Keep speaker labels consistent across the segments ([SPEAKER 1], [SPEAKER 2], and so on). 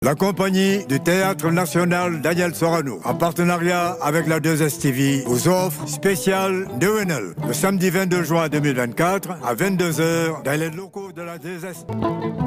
[SPEAKER 1] La compagnie du Théâtre National Daniel Sorano, en partenariat avec la 2STV, vous offre spécial Ndewenal, le samedi 22 juin 2024 à 22h dans les locaux de la 2STV.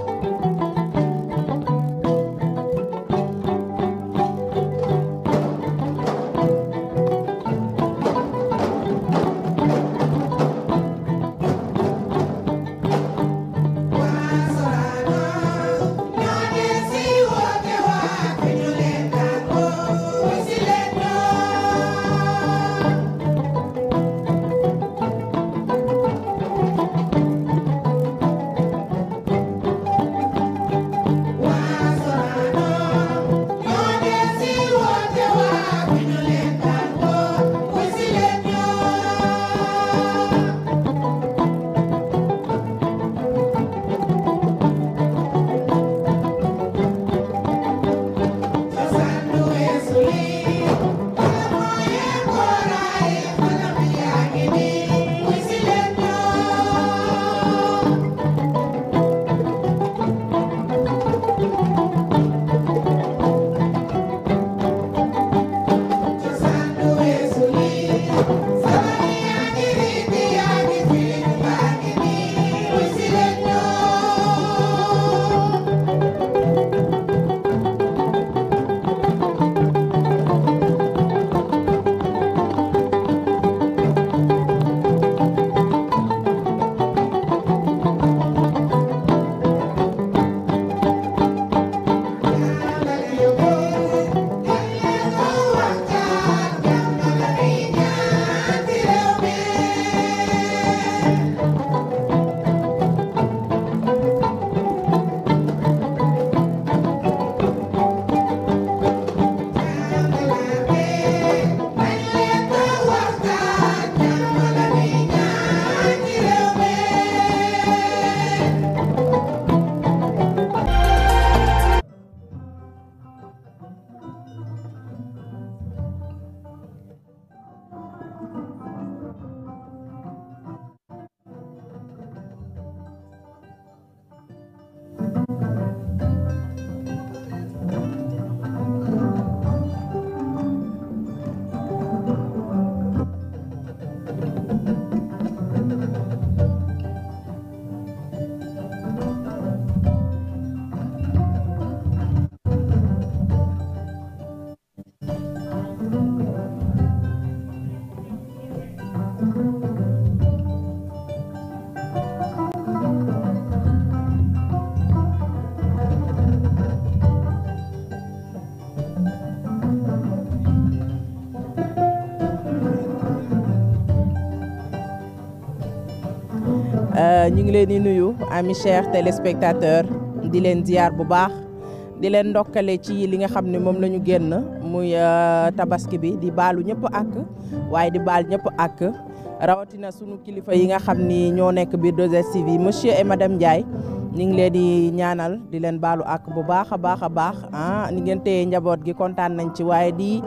[SPEAKER 2] ñu ngi leen di nuyu ami chers téléspectateurs di leen ziar bu baax di leen ndokkale ci li nga xam ne moom la ñu génn muy tabaski bi di baalu ñëpp ak waaye di baal ñëpp ak rawatina sunu kilifa yi nga xam ni ñoo nekk biir 2STV monsieur et madame Ndiaye ñu ngi leen di ñaanal di leen baalu ak bu baax a baax a baax ni ngeen téye njaboot gi kontaan nañ ci waaye di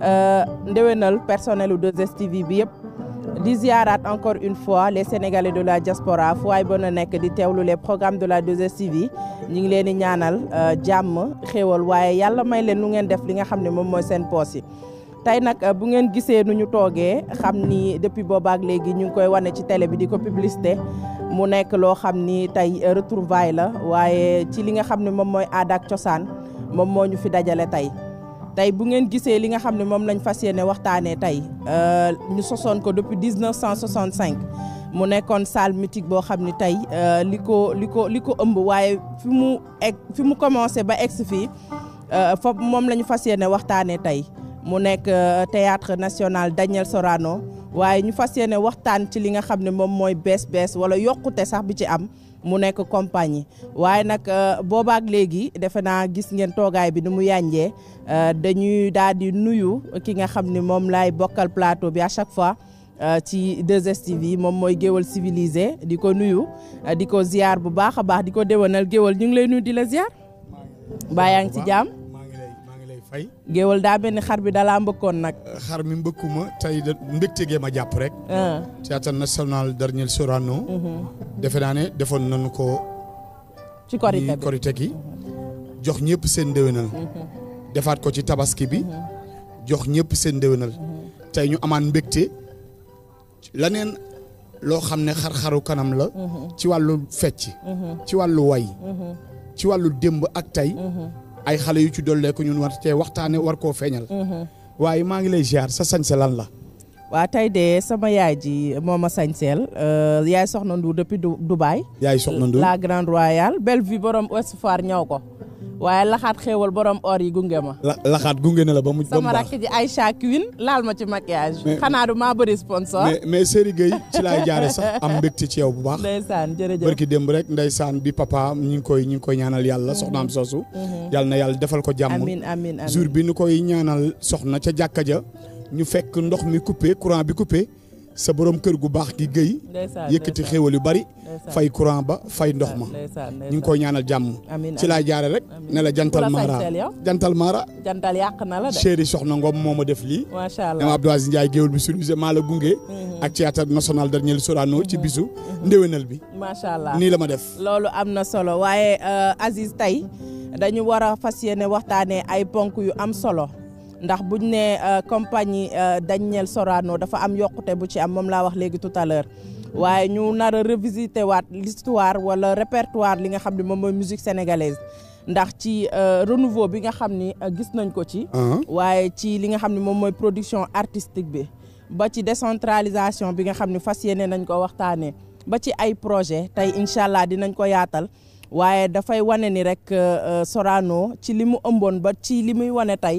[SPEAKER 2] ndewenal personnel u 2STV bi yëpp. di ziarat encore une fois les Sénégalais de la diaspora fu waay ba na nekk di teewlu les programmes de la 2STV ñu ngi leen di ñaanal jàmm xéewal waaye yàlla may leen lu ngeen def li nga xam ne moom mooy seen poos yi. tey nag bu ngeen gisee nu ñu toogee xam ni depuis boobaak léegi ñu ngi koy wane ci télé bi di ko publicité mu nekk loo xam ni tey retrouvaille la waaye ci li nga xam ne moom mooy aada ak cosaan moom moo ñu fi dajale tey. tey bu ngeen gisee li nga xam ne moom lañ fas yéene waxtaanee tey ñu sosoon ko depuis 1965 mu nekkoon salle mythique boo xam ni tey li ko ëmb waaye fi mu commencé ba egsi fii foofu moom la ñu fas yéene waxtaanee tey mu nekk théâtre national Daniel Sorano waaye ñu fas yéene waxtaan ci li nga xam ne moom mooy bees wala yokkute sax bi ci am mu nekk compagnie waaye nag boobaak léegi defe naa gis ngeen toogaay bi ni mu yànjee dañuy daal di nuyu ki nga xam ne moom laay bokkal plateau bi à chaque fois ci 2STV moom mooy géwal civilisé di ko nuyu di ko ziar bu baax a baax di ko déwénal géwal ñu ngi lay nuyu di la ziar baa yaa ngi ci jàmm
[SPEAKER 3] fay
[SPEAKER 2] géwal daa mel ni xar bi dalaa mbëkkoon nag
[SPEAKER 3] xar mi mbëkkuma tey da mbégtegee ma jàpp rek théâtre national Daniel Sorano defe naa ne defoon nañu ko
[SPEAKER 2] ci korite
[SPEAKER 3] gi jox ñëpp seen ndéwénal defaat ko ci tabaski bi jox ñëpp seen ndéwénal tey ñu amaan mbégte laneen loo xam ne xar-xaru kanam la ci wàllu fecc ci wàllu way ci wàllu démb ak tey ay xale yu ci dolleeku ñun war cee waxtaane war koo feeñal waaye maa ngi lay ziar sa sañse lan la
[SPEAKER 2] waa tey de sama yaay ji moo ma sañseel yaay Soxna Ndour depuis Dubaï
[SPEAKER 3] yaay Soxna Ndour
[SPEAKER 2] la Grande Royale belle vue borom Ouest Foire ñëw ko waaye laxaat xéewal borom or yi gunge ma
[SPEAKER 3] laxaat gunge na la ba mu
[SPEAKER 2] sama rakk ji Aïcha Queen laal ma ci maquillage xanaa du maa bëri sponsor
[SPEAKER 3] mais Séri Gueye ci laay jaare sax am mbégte ci yow bu baax
[SPEAKER 2] ndeysaan jërëjëf
[SPEAKER 3] barki démb rek ndeysaan bi papa ñi ngi koy ñaanal yàlla soxnaam soosu yàlla na yàlla defal ko jàmm
[SPEAKER 2] amiin
[SPEAKER 3] jour bi ñu koy ñaanal soxna ca jàkka ja ñu fekk ndox mi coupé courant bi coupé sa borom kër gu baax gi Gueye yëkkati xéewal yu bari fay courant ba fay ndox ma ñu ngi koy ñaanal jàmm ci laay jaare rek ne la jantal Mara
[SPEAKER 2] jantal yàq na la de
[SPEAKER 3] chéri soxna Ngom moo ma def lii
[SPEAKER 2] macha allah
[SPEAKER 3] dama Abdou Aziz Ndiaye géewal bi survisé maa la gunge ak théâtre national Daniel Sorano ci bisu ndéwénal bi
[SPEAKER 2] macha allah nii
[SPEAKER 3] la ma def
[SPEAKER 2] loolu am na solo waaye Aziz tey dañu war a fas yéene waxtaanee ay ponk yu am solo ndax buñ ne compagnie Daniel Sorano dafa am yokkute bu ci am moom laa wax léegi tout à l'heure waaye ñu nar a revisiter waat l'histoire wala répertoire li nga xam ne moom mooy musique sénégalaise ndax ci renouveau bi nga xam ni gis nañ ko ci waaye ci li nga xam ne moom mooy production artistique bi ba ci décentralisation bi nga xam ne fas yéene nañ ko waxtaanee ba ci ay projet tey incha allah dinañ ko yaatal waaye dafay wane ni rek Sorano ci li mu ëmboon ba ci li muy wane tey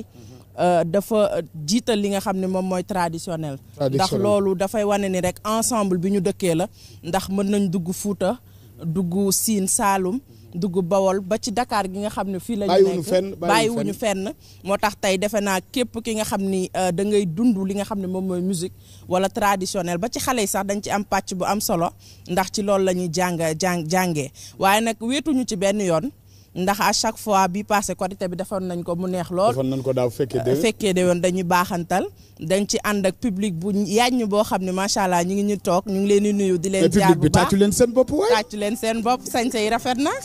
[SPEAKER 2] dafa jiital li nga xam ne moom mooy traditionnel ndax loolu dafay wane ni rek ensemble bi ñu dëkkee la ndax mën nañ dugg Fuuta dugg Siin Saalum dugg Bawol ba ci Dakar gi nga xam ne fii lañu nekk bàyyiwuñu fenn moo tax tey defe naa képp ki nga xam ni da ngay dund li nga xam ne moom mooy musique wala traditionnel ba ci xale yi sax dañ ci am pàcc bu am solo ndax ci loolu la ñuy jàngee waaye nag wéetuñu ci benn yoon ndax à chaque fois bi passé Korité bi defoon nañ ko mu neex lool
[SPEAKER 3] defoon nañ ko daaw
[SPEAKER 2] fekkee de woon dañuy baaxantal dañ ci ànd ak public bu yàññ boo xam ne macha allah ñu ngi ñu toog ñu ngi leen di nuyu di leen ziar bu baax
[SPEAKER 3] tàccu leen seen bopp waay
[SPEAKER 2] tàccu leen seen bopp sañse yi rafet na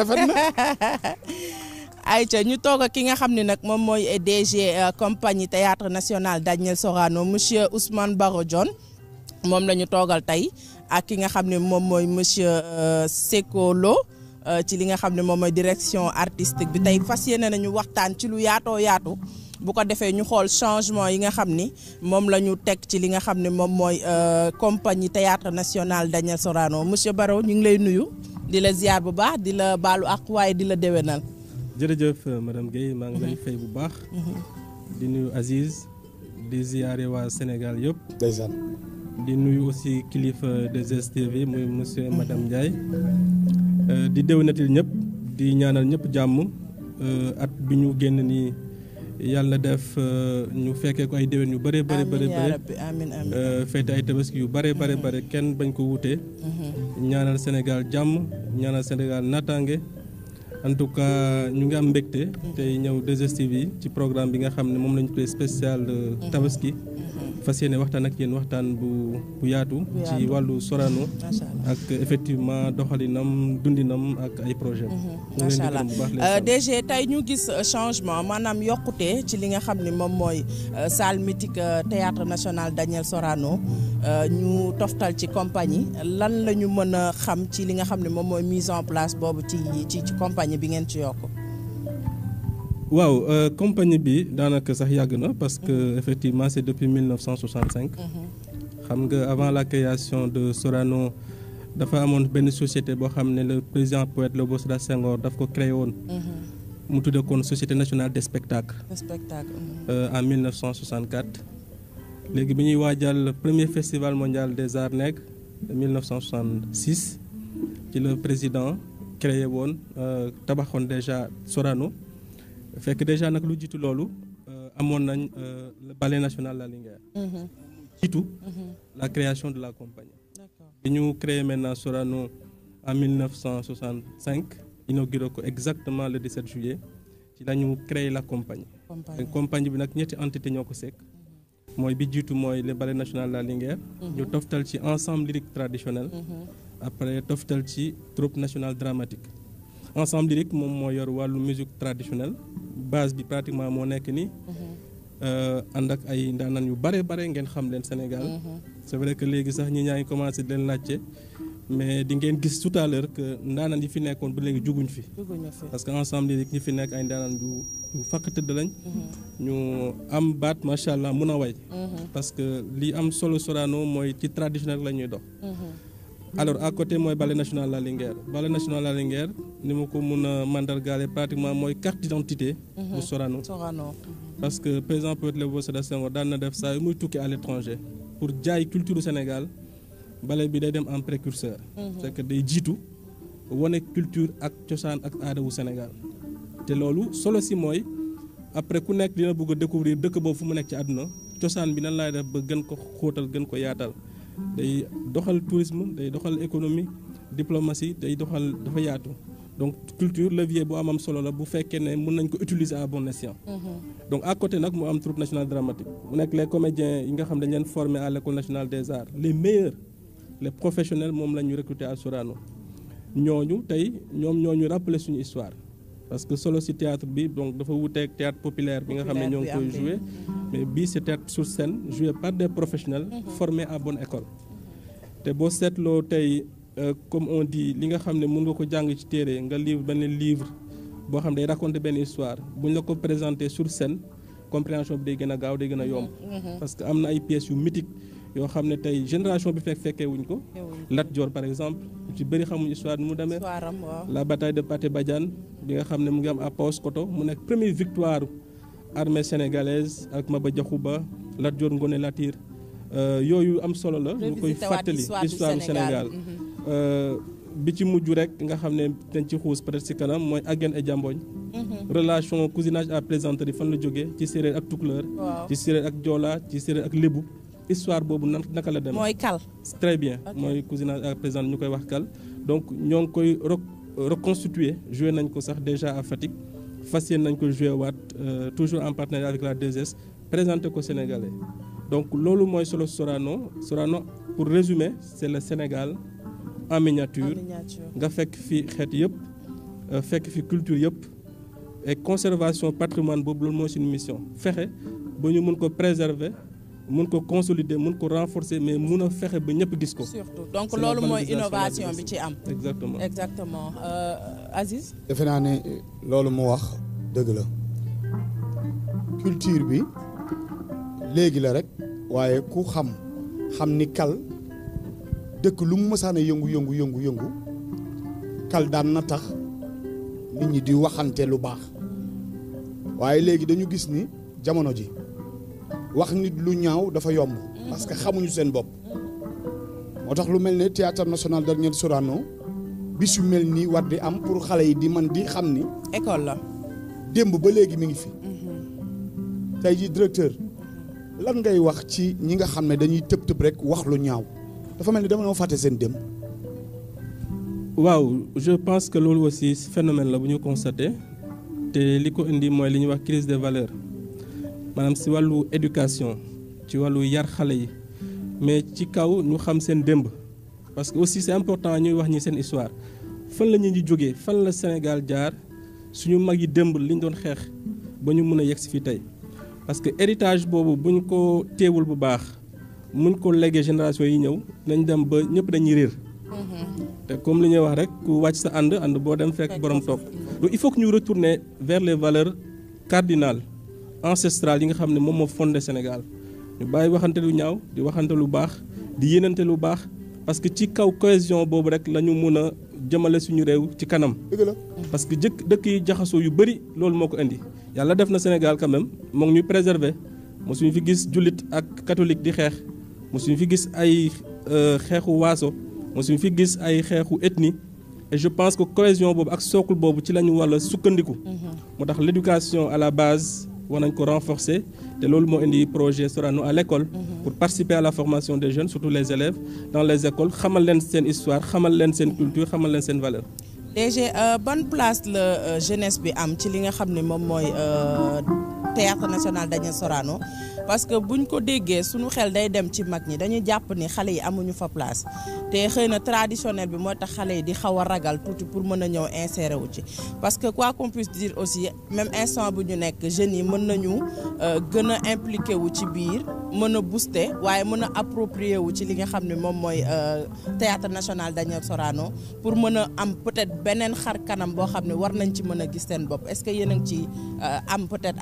[SPEAKER 2] ayca ñu toog ak ki nga xam ne nag moom mooy DG compagnie théâtre national Daniel Sorano monsieur Ousmane Baro Dione moom la ñu toogal tey ak ki nga xam ne moom mooy monsieur Seko Lo ci li nga xam ne moom mooy direction artistique bi tey fas yéene nañu waxtaan ci lu yaatoo yaatu bu ko defee ñu xool changement yi nga xam ni moom la ñu teg ci li nga xam ne moom mooy compagnie théâtre national Daniel Sorano monsieur Baro ñu ngi lay nuyu di la ziar bu baax di la baalu ak waaye di la déwénal.
[SPEAKER 4] jërëjëf madame Gueye maa ngi lay fay bu baax. di nuyu Aziz di ziare waa Sénégal yëpp.
[SPEAKER 3] ndeysaan.
[SPEAKER 4] di nuyu aussi kilifa de STV muy monsieur madame Ndiaye. di déwénatil ñëpp di ñaanal ñëpp jàmm at bi ñu génn nii yàlla def ñu fekkee ko ay déwén yu bëree bëri bëri feete ay tabaski yu bëree bëri bëri kenn bañ ko wutee ñaanal Sénégal jàmm ñaanal Sénégal naataange en tout cas ñu ngi am mbégte tey ñëw 2STV ci programme bi nga xam ne moom lañu tuddee spécial tabaski fas yéene waxtaan ak yéen waxtaan bu yaatu ci wàllu Sorano ak effectivement doxalinam dundinam ak ay projet
[SPEAKER 2] macha allah DG tey ñu gis changement maanaam yokkute ci li nga xam ne moom mooy salle mythique théâtre national Daniel Sorano ñu toftal ci compagnie lan la ñu mën a xam ci li nga xam ne moom mooy mise en place boobu ci compagnie bi ngeen ci yokk.
[SPEAKER 4] waaw compagnie bi daanaka sax yàgg na parce que effectivement c'est depuis 1965. xam nga avant la création de Sorano dafa amoon benn société boo xam ne le président poète Léopold Sédar Senghor daf ko créé woon. mu tudde koon société nationale des spectacles. En 1964. léegi bi ñuy waajal le premier festival mondial des arts nègres de 1966 ci le président créé woon tabaxoon déjà Sorano. fekk déjà nag lu jiitu loolu amoon nañ le ballet national La Linguère. jiitu la création de la compagnie. bi ñu créé maintenant Sorano en 1965 inauguré ko exactement le 17 juillet ci la ñu créé la compagnie. compagnie bi nag ñetti entité ñoo ko sekk. mooy bi jiitu mooy le ballet national La Linguère. ñu toftal ci ensemble lyrique traditionnel. après toftal ci troupe nationale dramatique. ensemble lyrique moom moo yor wàllu musique traditionnelle base bi pratiquement moo nekk nii. ànd ak ay ndaanaan yu bare ngeen xam leen Sénégal. c'est vrai que léegi sax ñi ñaa ngi commencé di leen laajte mais di ngeen gis tout à l'heure que ndaanaan yi fi nekkoon ba léegi juguñ fi. parce que ensemble lyrique ñi fi nekk ay ndaanaan yu fakk tëdd lañ. ñu am baat macha allah mun a way. parce que li am solo Sorano mooy ci traditionnel la ñuy dox. alors à côté mooy ballet national La Linguère ballet national La Linguère ni ma ko mun a mandargaale pratiquement mooy carte d'identité bu Sorano. parce que président Poète Léopold Sédar Senghor daan na def saa yu muy tukki à l'étranger pour jaay culture du Sénégal ballet bi day dem en précurseur. c'est que day jiitu wane culture ak cosaan ak aada wu Sénégal te loolu solo si mooy après ku nekk dina bëgg a découvrir dëkk boobu fu mu nekk ci àdduna cosaan bi nan laay def ba gën ko xóotal gën ko yaatal. day doxal tourisme day doxal économie diplomatie day doxal dafa yaatu donc culture levier bu am solo la bu fekkee ne mën nañ ko utiliser à bon escient. donc à côté nag mu am troupe nationale dramatique mu nekk les comédiens yi nga xam dañ leen former à l'école nationale des arts les meilleurs les professionnels moom la ñu recruter à Sorano ñooñu tey ñoom ñooñu rappeler suñu histoire parce que solo ci théâtre bi donc dafa wuteeg théâtre populaire bi nga xam ne ñoo ngi koy jouer mais bii c'est théâtre sur scène joué par des professionnels formés à bonne école te boo seetloo tey comme on dit li nga xam ne mën nga ko jàng ci téere nga livre benn livre boo xam ne day raconter benn histoire buñ la ko présenter sur scène compréhension bi day gën a gaaw day gën a yomb parce que am na ay pièces yu mythiques yoo xam ne tey génération bi fekkee wuñ ko Lat Dior par exemple ci bëri xamuñ histoire nu mu demee la bataille de Pathé Badiane bi nga xam ne mu ngi am à Paoskoto mu nekk première victoire armée sénégalaise ak Maba Diakhou Ba Lat Dior Ngoné Latyr yooyu am solo la ñu koy fàttali histoire du Sénégal bi ci mujj rek nga xam ne dañ ci xuus peut-être ci kanam mooy Aguène et Diambogne relation cousinage à plaisanterie fan la jógee ci séeréer ak tukulóor ci séeréer ak joola ci séeréer ak lébu histoire boobu naka la demee mooy kal très bien mooy cousinage à plaisanterie ñu koy wax kal donc ñoo ngi koy reconstituer joué nañ ko sax déjà à Fatick fas yéene nañ ko joué waat toujours en partenariat avec la 2S présenté ko Sénégalais donc loolu mooy solo Sorano pour résumer c'est le Sénégal en miniature nga fekk fi xeet yëpp fekk fi culture yëpp et conservation patrimoine boobu loolu mooy suñu mission fexe ba ñu mun ko préserver mun ko consolider mun ko renforcer mais mun a fexe ba ñëpp gis ko.
[SPEAKER 2] surtout donc loolu mooy innovation bi ci am.
[SPEAKER 4] exactement
[SPEAKER 2] Aziz.
[SPEAKER 3] defe naa ne loolu mu wax dëgg la culture bi léegi la rek waaye ku xam ni kal dëkk lu mu mësaan a yëngu kal daan na tax nit ñi di waxante lu baax waaye léegi dañu gis ni jamono ji wax nit lu ñaaw dafa yomb parce que xamuñu seen bopp moo tax lu mel ne théâtre national Daniel Sorano bis yu mel nii war di am pour xale yi di man di xam ni
[SPEAKER 2] école la
[SPEAKER 3] démb ba léegi mi ngi fi tey ji directeur lan ngay wax ci ñi nga xam ne dañuy tëb rek wax lu ñaaw dafa mel ni dama noo fàtte seen démb.
[SPEAKER 4] waaw je pense que loolu aussi phénomène la bu ñu constaté te li ko indi mooy li ñuy wax crise des valeurs maanaam ci wàllu éducation ci wàllu yar xale yi mais ci kaw ñu xam seen démb parce que aussi c'est important ñuy wax ñi seen histoire fan la ñu di jógee fan la Sénégal jaar suñu mag yi démb liñ doon xeex ba ñu mën a yegg si fii tey parce que héritage boobu buñ ko teewul bu baax muñ ko légué génération yi ñëw nañ dem ba ñëpp dañuy réer te comme li ñuy wax rek ku wàcc sa ànd boo dem fekk borom toog donc il faut que ñu retourner vers les valeurs cardinales ancestrales yi nga xam ne moom moo fondé Sénégal ñu bàyyi waxante lu ñaaw di waxante lu baax di yéenante lu baax parce que ci kaw cohésion boobu rek la ñu mun a jëmale suñu réew ci kanam.
[SPEAKER 3] dëgg la
[SPEAKER 4] parce que dëkk yi jaxasoo yu bëri loolu moo ko indi yàlla def na Sénégal quand même moo ngi ñuy préserver mosuñu fi gis jullit ak catholique di xeex mosuñu fi gis ay xeexu waaso mosuñu fi gis ay xeexu ethnie et je pense que cohésion boobu ak socle boobu ci la ñu war a sukkandiku. moo tax l'éducation à la base war nañ ko renforcer te loolu moo indi projet Sorano à l'école pour participer à la formation des jeunes surtout les élèves dans les écoles xamal leen seen histoire xamal leen seen culture xamal leen seen valeur.
[SPEAKER 2] DG ban place la jeunesse bi am ci li nga xam ne moom mooy Théâtre National Daniel Sorano parce que buñ ko déggee suñu xel day dem ci mag ñi dañuy jàpp ni xale yi amuñu fa place te xëy na traditionnel bi moo tax xale yi di xaw a ragal tuuti pour mën a ñëw insérer wu ci parce que quoi qu'on puisse dire aussi même instant bu ñu nekk jeunes yi mën nañu gën a impliqué wu ci biir mën a booster waaye mën a approprier wu ci li nga xam ne moom mooy Théâtre National Daniel Sorano pour mën a am peut-être beneen xar kanam boo xam ne war nañ ci mën a gis seen bopp est-ce que yéen a ngi ci am peut-être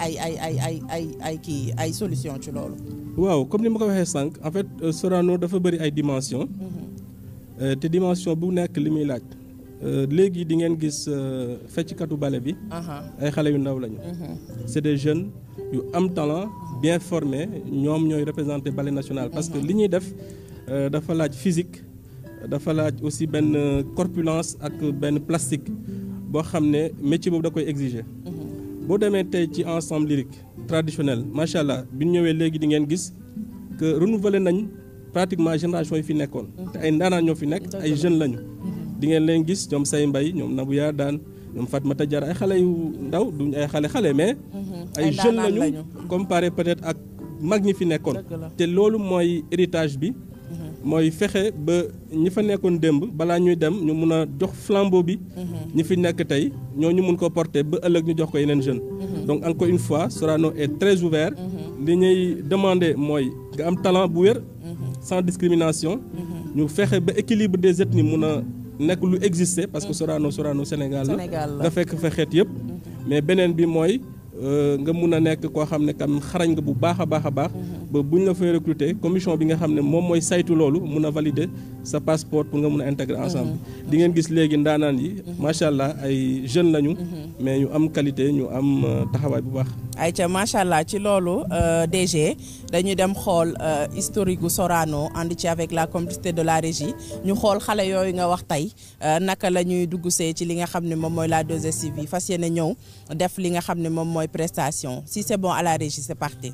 [SPEAKER 2] ay solution ci loolu.
[SPEAKER 4] waaw comme ni ma ko waxee sànq en fait Sorano dafa bëri ay dimension te dimension bu nekk li muy laaj léegi di ngeen gis fecckatu bale bi ay xale yu ndaw lañu c'est des jeunes yu am talent bien formés ñoom ñooy représenter ballet national parce que li ñuy def dafa laaj physique dafa laaj aussi benn corpulence ak benn plastique boo xam ne métier boobu da koy exiger boo demee tey ci ensemble lyrique traditionnel macha allah bi ñu ñëwee léegi di ngeen gis que renouveler nañ pratiquement génération yi fi nekkoon te ay ndaanaan ñoo fi nekk ay jeunes lañu di ngeen leen gis ñoom Say Mbaye ñoom Nabouya Daan ñoom Fatmata Diarra ay xale yu ndaw duñ ay xale mais ay jeunes lañu comparé peut-être ak mag ñi fi nekkoon te loolu mooy héritage bi mooy fexe ba ñi fa nekkoon démb balaa ñuy dem ñu mun a jox flambeau bi ñi fi nekk tey ñoo ñu mun ko porter ba ëllëg ñu jox ko yeneen jeunes donc encore une fois Sorano est très ouvert li ñuy demander mooy nga am talent bu wér sans discrimination ñu fexe ba équilibre des ethnies mun a nekk lu exister parce que Sorano Sénégal la nga fekk fa xeet yëpp mais beneen bi mooy nga mun a nekk koo xam ne kam xarañ nga bu baax a baax ba buñ la fay recruter commission bi nga xam ne moom mooy saytu loolu mun a valider sa passeport pour nga mun a intégrer ensemble di ngeen gis léegi ndaanaan yi macha allah ay jeunes lañu mais ñu am qualité ñu am taxawaay bu baax.
[SPEAKER 2] ayca macha allah ci loolu DG dañu dem xool historique gu Sorano ànd ci avec la complicité de la régie ñu xool xale yooyu nga wax tey naka la ñuy dugg see ci li nga xam ne moom mooy la 2STV fas yéene ñëw def li nga xam ne moom mooy prestation si c'est bon à la régie c'est parti.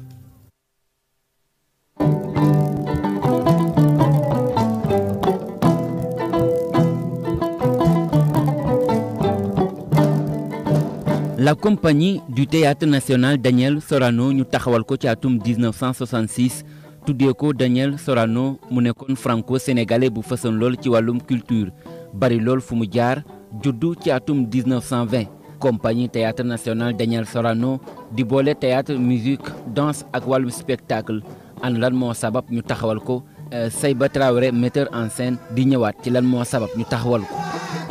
[SPEAKER 5] La compagnie du Théâtre National Daniel Sorano ñu taxawal ko ci atum 1966 tuddee ko Daniel Sorano mu nekkoon franco-sénégalais bu fësoon lool ci wàllum culture bari lool fu mu jaar juddu ci atum 1920 compagnie Théâtre National Daniel Sorano di boole théâtre musique danse ak wàllum spectacle an lan moo sabab ñu taxawal ko Seyba Traoré metteur en scène di ñëwaat ci lan moo sabab ñu taxawal ko.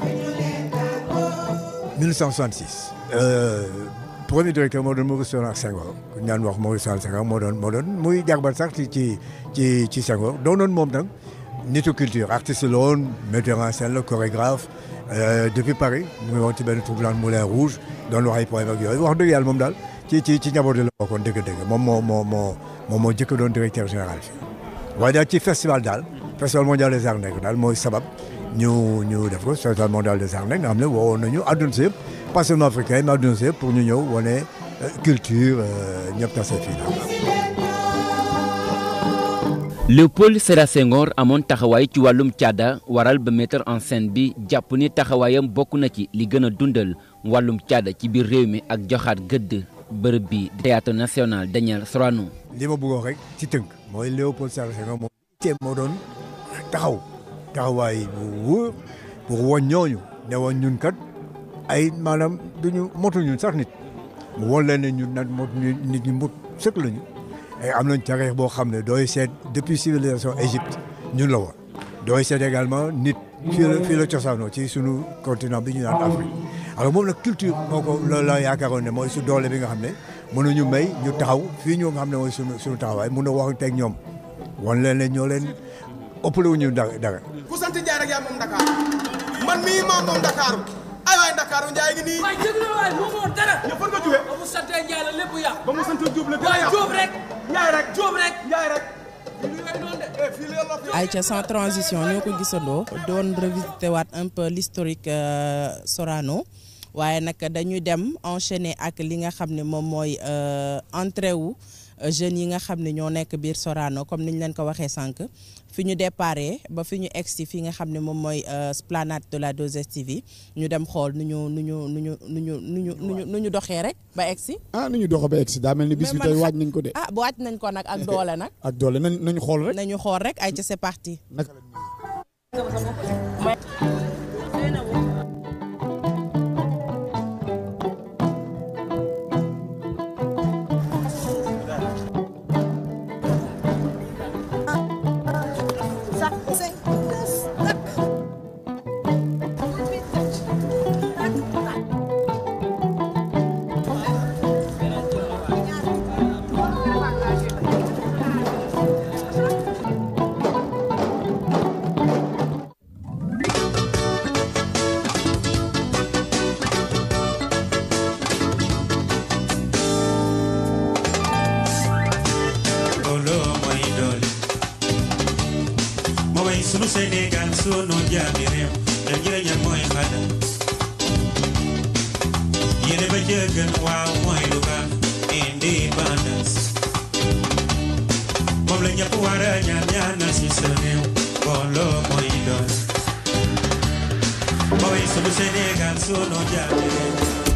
[SPEAKER 1] 1966. Premier directeur moo doon Maurice Sonar Senghor ku ñaan wax Maurice Sonar Senghor moo doon muy jàngal sax ci Senghor doonoon moom nag nitu culture artiste la woon metteur en scène la chorégraphe depuis Paris mu ngi woon ci benn troupe Moulin Rouge doon wax ay poème ak yooyu wax dëgg yàlla moom daal ci njaboot la bokkoon dëgg-dëgg moom moo jëkk doon directeur général fii waaye daal ci festival mondial des arts nègres daal mooy sabab ñu def ko festival mondial des arts nègres nga xam ne woowoon nañu àdduna si yëpp pas seulement africain mais àdduna si yëpp pour ñu ñëw wane culture ñëpp tase fii la.
[SPEAKER 5] Léopold Sédar Senghor amoon taxawaay ci wàllum caada waral ba metteur en scène bi jàpp ni taxawaayam bokk na ci li gën a dundal wàllum caada ci biir réew mi ak joxaat gëdd bërëb bi Théâtre National Daniel Sorano.
[SPEAKER 1] li ma bëggoon rek ci tënk mooy Léopold Sédar Senghor moo doon taxawaay bu wóor pour woon ñooñu ne woon ñun kat ay maanaam duñu motuñu sax nit mu woon leen ne ñun nag motuñu nit ñi mot sëkk lañu et am nañ taarix boo xam ne dooy seet depuis civilisation Égypte ñun la woon dooy seet également nit fii la cosaanoo ci sunu continent bi ñu naan Afrique alors moom nag culture moo ko loolu la yaakaaroon ne mooy su doole bi nga xam ne mënuñu may ñu taxaw fii ñu nga xam ne mooy sunu taxawaay mun a wax ak ñoom wan leen ne ñoo leen ëppale wu ñu dara.
[SPEAKER 6] ku sant Ndiaye rek yaa moom Dakar man mii moom Dakar ay waay Dakar Ndiaye ngi nii.
[SPEAKER 7] waay dégg nga waay moo dara.
[SPEAKER 6] yow fan nga jógee.
[SPEAKER 7] ba mu sant Ndiaye la lépp yàqu.
[SPEAKER 6] ba mu sant Diop la
[SPEAKER 7] waay Diop rek.
[SPEAKER 6] Ndiaye rek
[SPEAKER 7] Diop rek.
[SPEAKER 6] Ndiaye rek.
[SPEAKER 2] ayca sans transition ñoo ko gisandoo doon revisité waat un peu l'historique Sorano waaye nag dañuy dem enchaîner ak li nga xam ne moom mooy entrée wu jeunes yi nga xam ne ñoo nekk biir Sorano comme niñ leen ko waxee sànq fi ñu déparé ba fi ñu egsi fi nga xam ne moom mooy esplanade de la 2STV ñu dem xool nu ñu doxee rek ba egsi.
[SPEAKER 3] nu ñu doxee ba egsi daa mel ni bis bi tey waaj nañ ko de.
[SPEAKER 2] waaj nañ ko nag ak doole nag.
[SPEAKER 3] ak doole nañu xool rek.
[SPEAKER 2] nañu xool rek ay ca c'est parti.
[SPEAKER 8] sunu Sénégal sunu jaami réew te njëriñam mooy xada yéene ba jëgën waaw mooy lu baax indépendance moom la ñëpp war a ñaanal si sa réew booloo mooy doon mooy sunu Sénégal sunu jaami réew.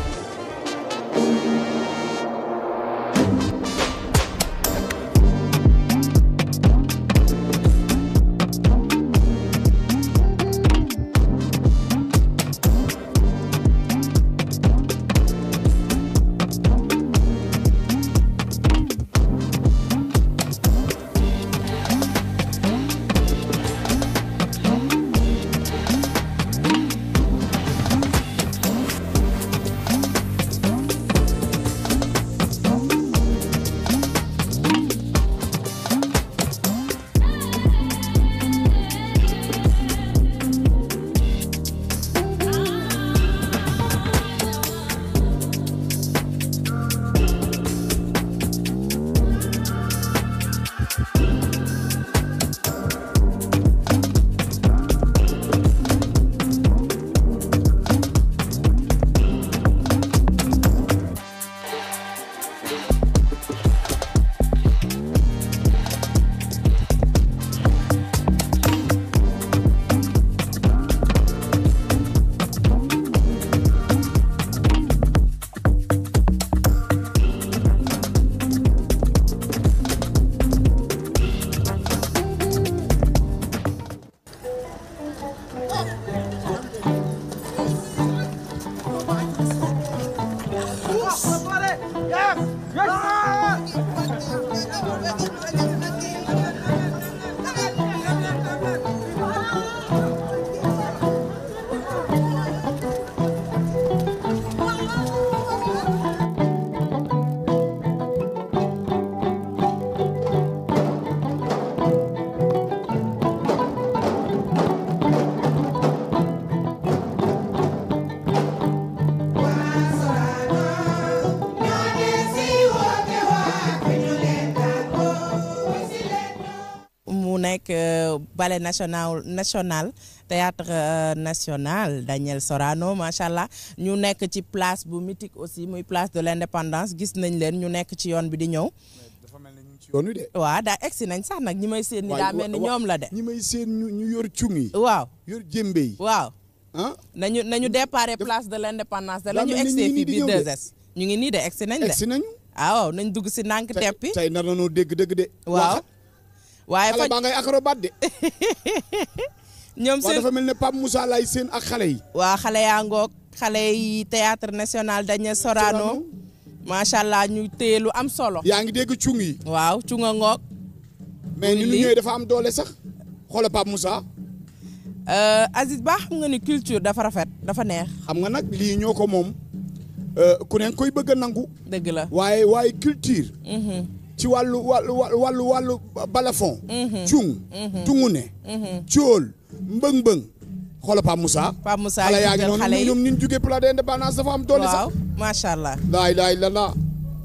[SPEAKER 2] Ballet national théâtre national Daniel Sorano macha allah ñu nekk ci place bu mythique aussi muy place de l'indépendance gis nañ leen ñu nekk ci yoon bi di ñëw.
[SPEAKER 3] dafa mel ni ñu ci yoon wi de.
[SPEAKER 2] waaw daa egsi nañ sax nag ñi may seen ni daa mel ni ñoom la de.
[SPEAKER 3] ñi may seen ñu yor cung yi.
[SPEAKER 2] waaw
[SPEAKER 3] yor jëmbe yi.
[SPEAKER 2] waaw. nañu déparé place de l'indépendance. da la ñu egsi fii biir 2S. ñu ngi nii de egsi nañ de.
[SPEAKER 3] egsi nañu.
[SPEAKER 2] waaw nañ dugg si nànk teppi.
[SPEAKER 3] tey nar nañoo dégg dëgg de.
[SPEAKER 2] waaw. waaye
[SPEAKER 3] xale baa ngay acrobat de.
[SPEAKER 2] ñoom seen
[SPEAKER 3] dafa mel ne Pape Moussa lay seen ak xale yi.
[SPEAKER 2] waa xale yaa ngoog xale yi théâtre national Daniel Sorano macha allah ñu téye lu am solo.
[SPEAKER 3] yaa ngi dégg cung yi.
[SPEAKER 2] waaw cunga ngoog.
[SPEAKER 3] mais ni ñu ñëwee dafa am doole sax xoola Pape Moussa.
[SPEAKER 2] Aziz Ba xam nga ni culture dafa rafet dafa neex.
[SPEAKER 3] xam nga nag lii ñoo ko moom ku ne koy bëgg a nangu.
[SPEAKER 2] dëgg la
[SPEAKER 3] waaye culture. ci wàllu balafon. cung. tungune. cool mbëng-mbëng. xoola Pape Moussa.
[SPEAKER 2] Pape Moussa
[SPEAKER 3] xale yaa ngi noonu ñoom ñu jógee place d'indépendance dafa am doole sax.
[SPEAKER 2] waaw macha allah.
[SPEAKER 3] laay la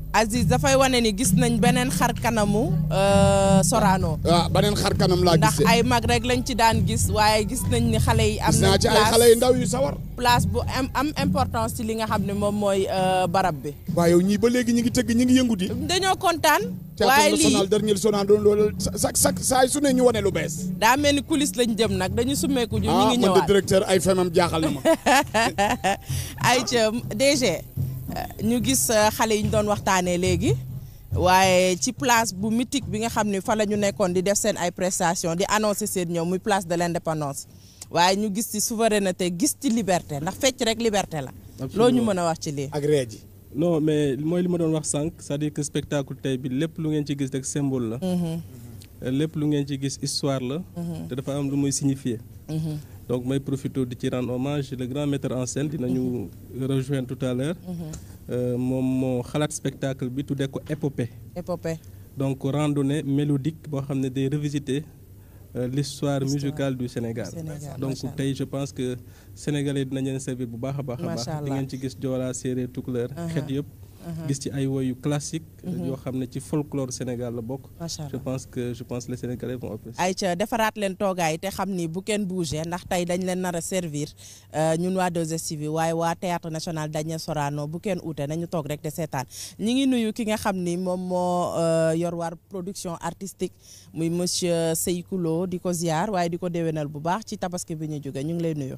[SPEAKER 2] Aziz dafay wane ni gis nañ beneen xar kanamu Sorano.
[SPEAKER 3] waaw beneen xar kanam laa gis
[SPEAKER 2] ndax ay mag rek lañ ci daan gis waaye gis nañ ni xale yi. am nañ
[SPEAKER 3] ci ay xale yu ndaw yu sawar.
[SPEAKER 2] place bu am importance ci li nga xam ne moom mooy barab bi.
[SPEAKER 3] waaye yow ñii ba léegi ñi ngi tëgg ñi ngi yëngu di.
[SPEAKER 2] dañoo kontaan.
[SPEAKER 3] théâtre
[SPEAKER 2] waaye
[SPEAKER 3] national dernier Sorano loolu saa su ne ñu wane lu bees.
[SPEAKER 2] daa mel ni coulisse lañ jëm nag dañu summeeku ñu ngi ñëwaat.
[SPEAKER 3] man de directeur ay femam jaaxal na ma.
[SPEAKER 2] ay ca DG ñu gis xale yi ñu doon waxtaanee léegi. waaye ci place bu mythique bi nga xam ne fa la ñu nekkoon di def seen ay prestations di annoncer seen ñëw muy place de l'indépendance waaye ñu gis ci souveraineté gis ci liberté ndax fecc rek liberté la. loo ñu mën a wax ci lii.
[SPEAKER 3] ak ree ji.
[SPEAKER 4] non mais mooy li ma doon wax sànq c'est-à-dire que spectacle tey bi lépp lu ngeen ci gis rek symbole la. lépp lu ngeen ci gis histoire la. te dafa am lu muy signifier. donc may profité di ci rendre hommage le grand metteur en scène dinañu rejoindre tout à l'heure moom moo xalaat spectacle bi tuddee ko épopée. donc randonnée mélodique boo xam ne day revisiter l'histoire musicale du Sénégal. donc tey je pense que sénégalais dinañ leen servir bu baax a baax a baax. di ngeen ci gis Joola séeréer tukulóor xeet yëpp. gis ci ay woyu classique yoo xam ne ci folklore Sénégal la bokk. je pense les Sénégalais vont apprécier.
[SPEAKER 2] ayca defaraat leen toogaay te xam ni bu kenn bougé ndax tey dañ leen nar a servir ñun waa 2STV waaye waa théâtre national Daniel Sorano bu kenn uute nañu toog rek te seetaan ñi ngi nuyu ki nga xam ni moom moo yor war production artistique muy monsieur Seykou Lo di ko ziar waaye di ko déwénal bu baax ci tabaski bi ñu jóge ñu ngi lay nuyu.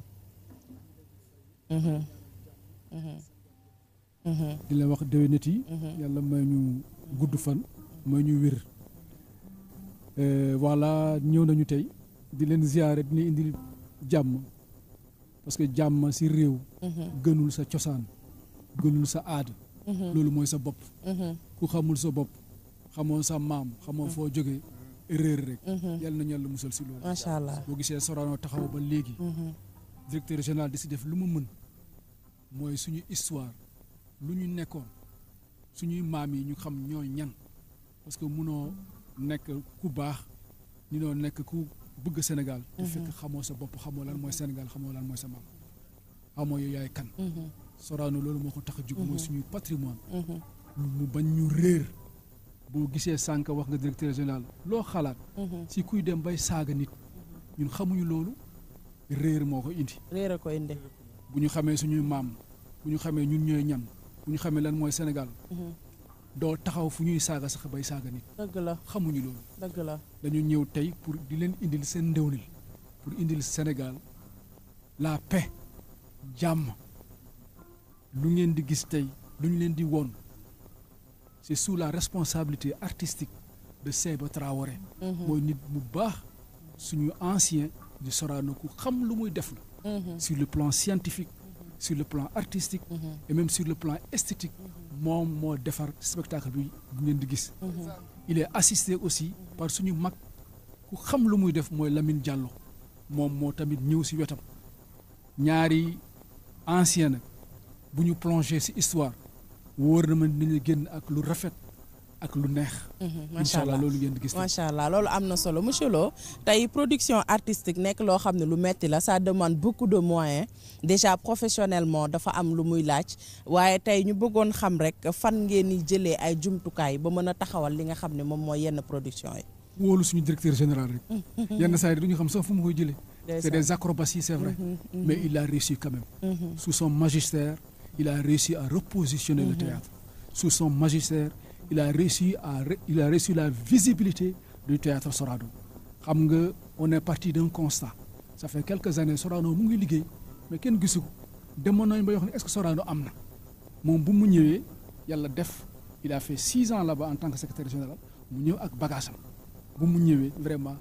[SPEAKER 9] di la wax déwénat yi yàlla may ñu gudd fan may ñu wér voilà ñëw nañu tey di leen ziare dina indi jàmm parce que jàmm si réew gënul sa cosaan gënul sa aada loolu mooy sa bopp ku xamul sa bopp xamoo sa maam xamoo foo jógee réer rek yàlla nañu yàlla musal si loolu
[SPEAKER 2] macha allah
[SPEAKER 9] boo gisee Sorano taxaw ba léegi directeur général di si def lu mu mën mooy suñu histoire lu ñu nekkoon suñuy maam yi ñu xam ñooy ñan parce que munoo nekk ku baax ñu noo nekk ku bëgg Sénégal te fekk xamoo sa bopp xamoo lan mooy Sénégal xamoo lan mooy sa maam xamoo yow yaay kan Sorano loolu moo ko tax a jug mooy suñuy patrimoine mu bañ ñu réer boo gisee sànq wax nga directeur général loo xalaat si kuy dem bay saaga nit ñun xamuñu loolu réer moo ko indi
[SPEAKER 2] réer a ko indi
[SPEAKER 9] bu ñu xamee suñuy maam bu ñu xamee ñun ñooy ñan bu ñu xamee lan mooy Sénégal doo taxaw fu ñuy saaga sax bay saaga nit
[SPEAKER 2] dëgg la
[SPEAKER 9] xamuñu loolu
[SPEAKER 2] dëgg la
[SPEAKER 9] dañu ñëw tey pour di leen indil seen ndéwnil pour indil Sénégal la paix jàmm lu ngeen di gis tey lu ñu leen di woon c'est sous la responsabilité artistique de Seyba Traoré mooy nit bu baax suñu ancien du Sorano ku xam lu muy def la sur le plan scientifique sur le plan artistique et même sur le plan esthétique moom moo defar spectacle bi bu ngeen di gis il est assisté aussi par suñu mag ku xam lu muy def mooy Lamine Diallo moom moo tamit ñëw si wetam ñaari ancien nag bu ñu plongé si histoire wóor na ma dinañu génn ak lu rafet ak lu neex.
[SPEAKER 2] macha allah
[SPEAKER 9] loolu ngeen di gis.
[SPEAKER 2] macha allah loolu am na solo monsieur Lo tey production artistique nekk loo xam ne lu metti la ça demande beaucoup de moyens déjà professionnellement dafa am lu muy laaj waaye tey ñu bëggoon xam rek fan ngeen di jëlee ay jumtukaay ba mën a taxawal li nga xam ne moom mooy yenn production yi.
[SPEAKER 9] wóolu suñu directeur général rek. yenn saa yi du ñu xam sax fu mu koy jëlee. c'est des acrobaties c'est vrai. mais il a réussi quand même. Sous son magistère il a réussi à repositionner le théâtre. Sous son magistère il a réussi la visibilité du théâtre Sorano. xam nga on est parti d'un constat ça fait quelques années Sorano mu ngi liggéey mais kenn gisu ko demoon nañu ba yoo xam ne est-ce que Sorano am na moom bu mu ñëwee yàlla def il a fait 6 ans là-bas en tant que secrétaire général mu ñëw ak bagaasam bu mu ñëwee vraiment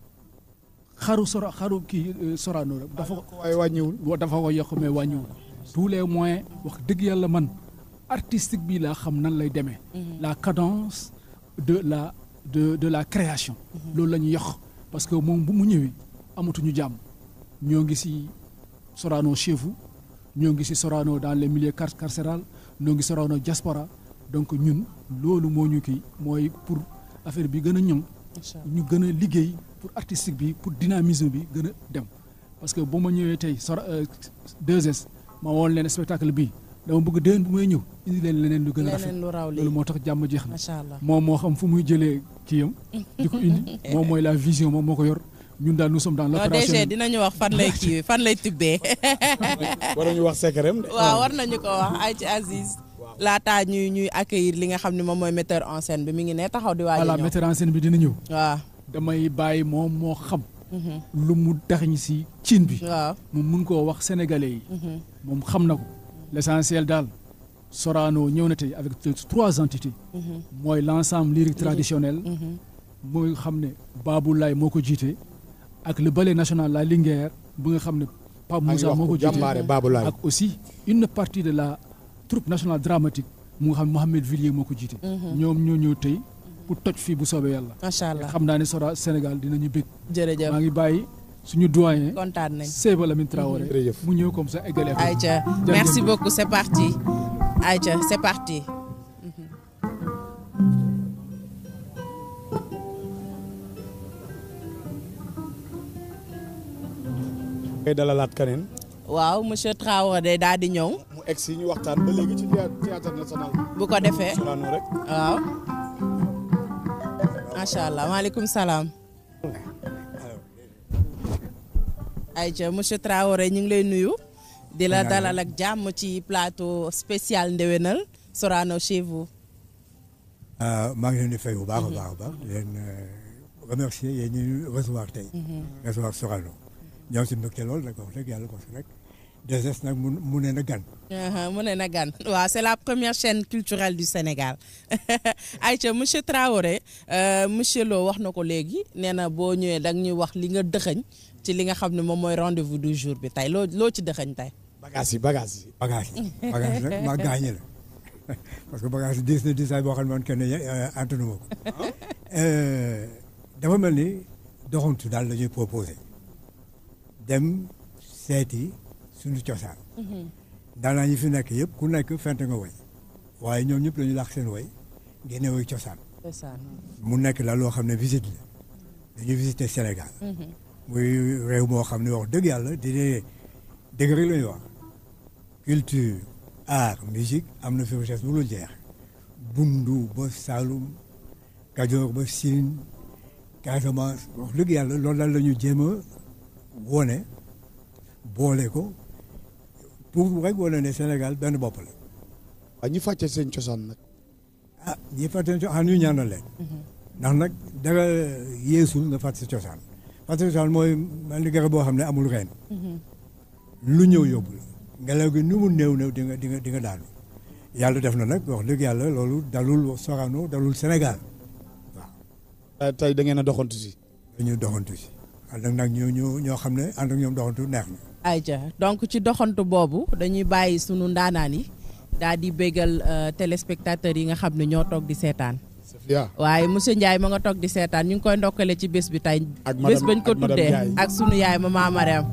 [SPEAKER 9] xaru Sorano rek dafa
[SPEAKER 3] waaye wàññiwul
[SPEAKER 9] dafa ko yokk mais wàññiwul tous les moyens wax dëgg yàlla man artistique bi laa xam nan lay demee la cadence de la création loolu la ñu yokk parce que moom bu mu ñëwee amatuñu jàmm ñoo ngi ci Sorano chez vous ñoo ngi ci Sorano dans les milieux carcéral ñoo ngi Sorano diaspora donc ñun loolu moo ñu kii mooy pour affaire bi gën a ñoŋ ñu gën a liggéey pour artistique bi pour dynamisme bi gën a dem parce que bu ma ñëwee tey 2S ma woon leen spectacle bi dama bëgg déwén bu may ñëw indi leen leneen lu gën a rafet
[SPEAKER 2] leneen lu raw lii
[SPEAKER 9] loolu moo tax jàmm jeex na
[SPEAKER 2] macha allah
[SPEAKER 9] moom moo xam fu muy jëlee kiyam di ko indi moom mooy la vision moom moo ko yor ñun daal nous sommes dans l'opération
[SPEAKER 2] DG dinañu wax fan lay kii fan lay tibbee
[SPEAKER 3] war nañu wax secret de.
[SPEAKER 2] waaw war nañu ko wax ay ci Aziz laataa ñuy accueillir li nga xam ne moom mooy metteur en scène bi mi ngi ne taxaw di waaj a ñëw
[SPEAKER 9] voilà metteur en scène bi dina ñëw
[SPEAKER 2] waaw
[SPEAKER 9] damay bàyyi moom moo xam lu mu taxañ si cin bi
[SPEAKER 2] waaw
[SPEAKER 9] moom mun koo wax sénégalais yi moom xam na ko l'essentiel daal Sorano ñëw na tey avec 3 entités mooy l'ensemble lyrique traditionnel mooy xam ne Babou Laye moo ko jiite ak le ballet national la Linguère bu nga xam ne Pape Moussa moo ko jiite ak aussi une partie de la troupe nationale dramatique mu nga xam ne Mohamed Villiers moo ko jiite ñoom ñoo ñëw tey pour toj fii bu soobee yàlla
[SPEAKER 2] macha allah
[SPEAKER 9] xam naa ne Sénégal dinañu bëgg
[SPEAKER 2] jërëjëf
[SPEAKER 9] maa ngi bàyyi suñu doyen
[SPEAKER 2] kontaan nañ
[SPEAKER 9] Seyba Lamine Traoré mu ñëw comme ça égalé
[SPEAKER 2] Aïcha merci beaucoup c'est parti Aïcha c'est parti
[SPEAKER 3] ngay dalalaat keneen
[SPEAKER 2] waaw monsieur Traoré daal di ñëw
[SPEAKER 3] mu egg si ñu waxtaan ba léegi ci théâtre national
[SPEAKER 2] bu ko defee
[SPEAKER 3] Sorano rek
[SPEAKER 2] waaw macha allah maaleykum salaam Aïcha monsieur Traoré ñu ngi lay nuyu di la dalal ak jàmm ci plateau spécial ndewenal Sorano chez vous
[SPEAKER 1] maa ngi leen di fay bu baax a baax a baax di leen remercier yéen ñuy recevoir tey recevoir Sorano ñëw si mbégte lool nag wax dëgg yàlla parce que nag 2S nag mu ne na gan
[SPEAKER 2] mu ne na gan waaw c'est la première chaîne culturelle du Sénégal Aïcha monsieur Traoré monsieur Lo wax na ko léegi nee na boo ñëwee da ñuy wax li nga dëxëñ ci li nga xam ne moom mooy rendez-vous du jour bi tey loo ci dëxëñ tey
[SPEAKER 3] bagage
[SPEAKER 1] yi nag maa gaañe la parce que bagage yi diis na diisaay boo xam ne man kenn antanu ma ko dafa mel ni doxantu daal la ñuy proposé dem seeti suñu cosaan daanaa ñi fi nekk yëpp ku nekk fent nga woy waaye ñoom ñëpp dañu laax seen woy génne woy cosaan mu nekk la loo xam ne visite la dañuy visiter Sénégal muy réew moo xam ne wax dëgg yàlla dëgg rek la ñuy wax culture art musique am na fi richesse bu lu jeex Bundu ba Saloum Kajoor ba Sine Casamance wax dëgg yàlla loolu daal la ñu jéem a wone boole ko pour rek wane ne Sénégal benn bopp la.
[SPEAKER 3] waaw ñi fàtte seen cosaan nag.
[SPEAKER 1] ñi fàtte seen cosaan ñu ñaanal leen. ndax nag dara yeesul nga fàtte sa cosaan. fàtte sa cosaan mooy mel ni garab boo xam ne amul reen. lu ñëw yóbbu la. ngelaw gi nu mu néew di nga daanu. yàlla def na nag wax dëgg yàlla loolu dalul Sorano dalul Sénégal waaw.
[SPEAKER 3] tey da ngeen a doxantu si.
[SPEAKER 1] dañuy doxantu si. ànd ak nag ñoo xam ne ànd ak ñoom doxantu neex na.
[SPEAKER 2] Aïcha donc ci doxantu boobu dañuy bàyyi sunu ndaanaan yi daal di bégal téléspectateurs yi nga xam ne ñoo toog di seetaan. waaye monsieur Ndiaye ma nga toog di seetaan ñu ngi koy ndokkale ci bés bi tey.
[SPEAKER 3] ak
[SPEAKER 2] bés bañ ko tuddee ak sunu yaay mama Mariam.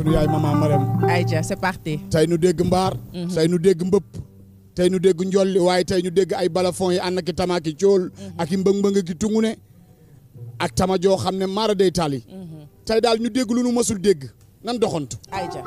[SPEAKER 2] Aïcha c'est parti.
[SPEAKER 3] tey nu dégg mbaar. tey nu dégg mbëpp. tey nu dégg njolli waaye tey ñu dégg ay balafon yi ànd ak tamaaki cool. ak i mbëng-mbëng gi tungune. ak tama joo xam ne maara day tali. tey daal ñu dégg lu nu mësul dégg nan doxantu.
[SPEAKER 2] Aïcha.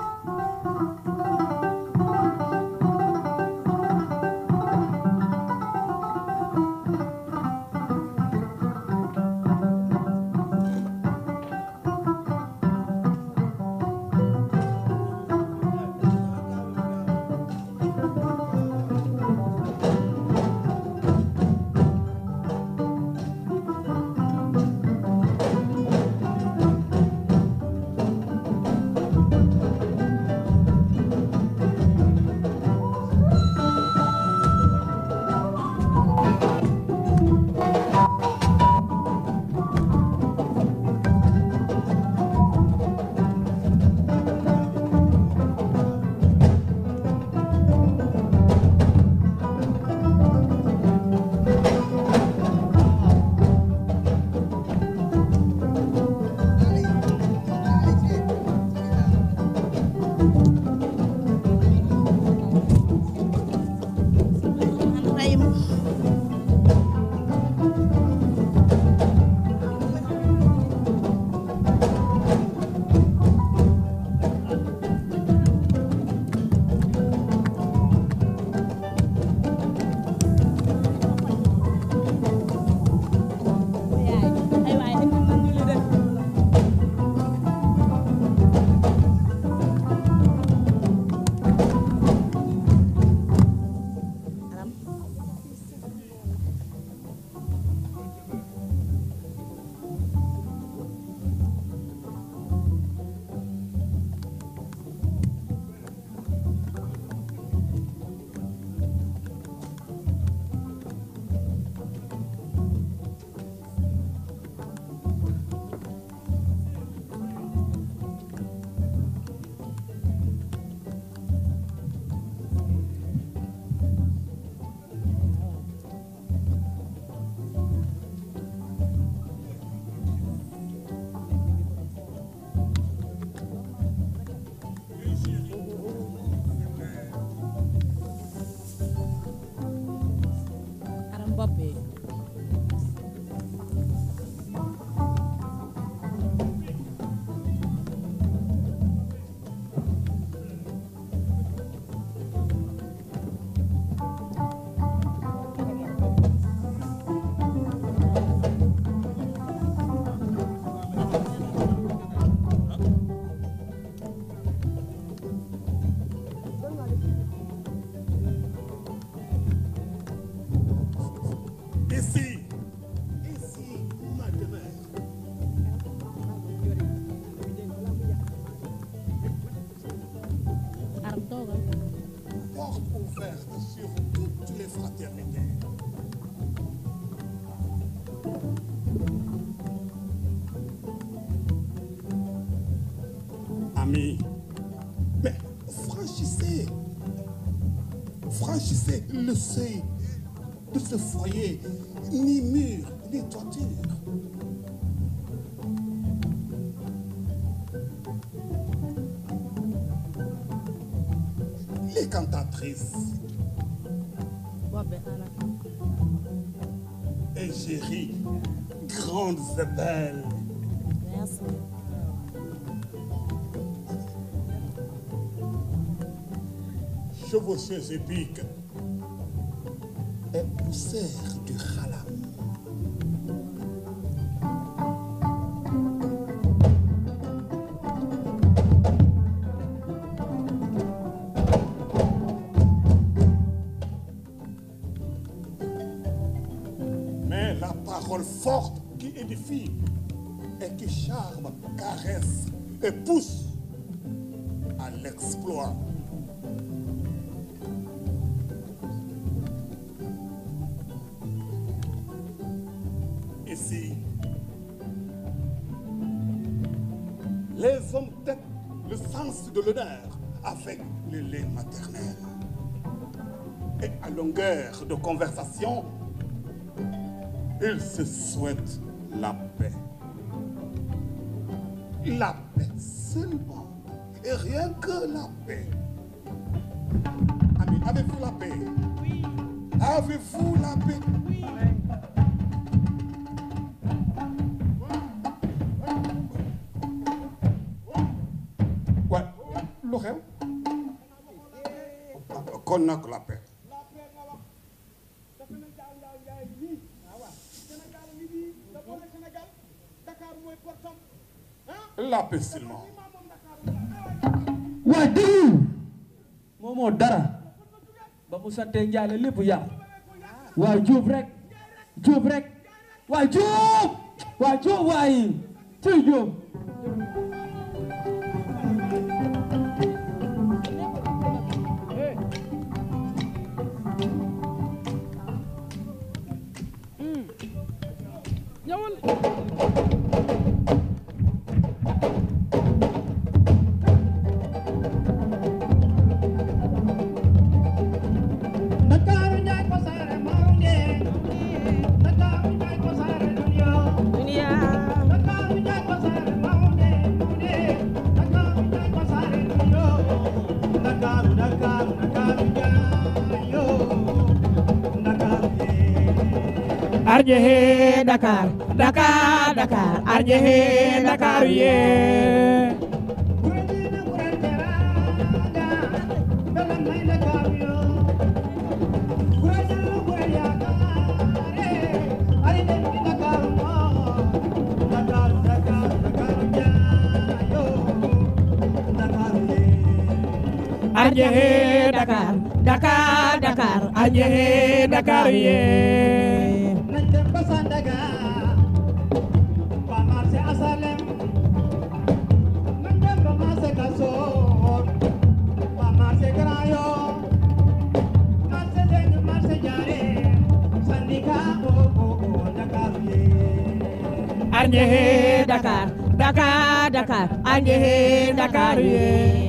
[SPEAKER 10] Mbappé.
[SPEAKER 11] Porte ouverte sur toutes les fraternités. Amis, mais franchissez le seuil de ce foyer, ni mur, ni toiture. Les cantatrices, égéries, grandes et belles.
[SPEAKER 10] Merci.
[SPEAKER 11] Chevaucheuses épiques et poussière du khalam. Mais la parole forte qui édifie et qui charme, caresse et pousse à l'exploit. Ici, les hommes têtent le sens de l'honneur avec le lait maternel. Et à longueur de conversation, ils se souhaitent la paix. La paix seulement, et rien que la paix. Amis, avez-vous la paix? Oui. Avez-vous la paix? Oui. Ouais, lu xew? Kon nag la paix. La paix seulement.
[SPEAKER 7] waa diw moomoo dara ba mu sante njaale lépp yàqu waa juub rek waa juub waaye ci juub
[SPEAKER 12] Arje he Dakar, Dakar, Dakar, Arje he Dakar ye. Arje he Dakar, Dakar, Dakar, Arje he Dakar ye.
[SPEAKER 13] Sandaga, Pamarse Asalem, Nandem Pamarse Kasor, Pamarse Grayo, Marse Zeng, Marse Jare, Sandika, Dakar,
[SPEAKER 12] Arje Dakar, Dakar, Dakar, Arje Dakar, ye.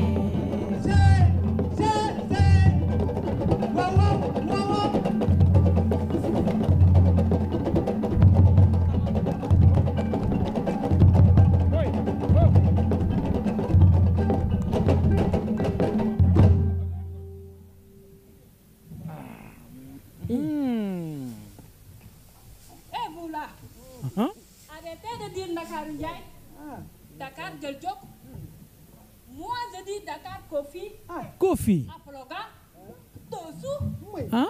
[SPEAKER 10] de dire Dakar Ndiaye. Dakar Gueule Diop. Moi je dis Dakar Kofi.
[SPEAKER 12] Kofi.
[SPEAKER 10] Apologa. Tosu.
[SPEAKER 12] Hein?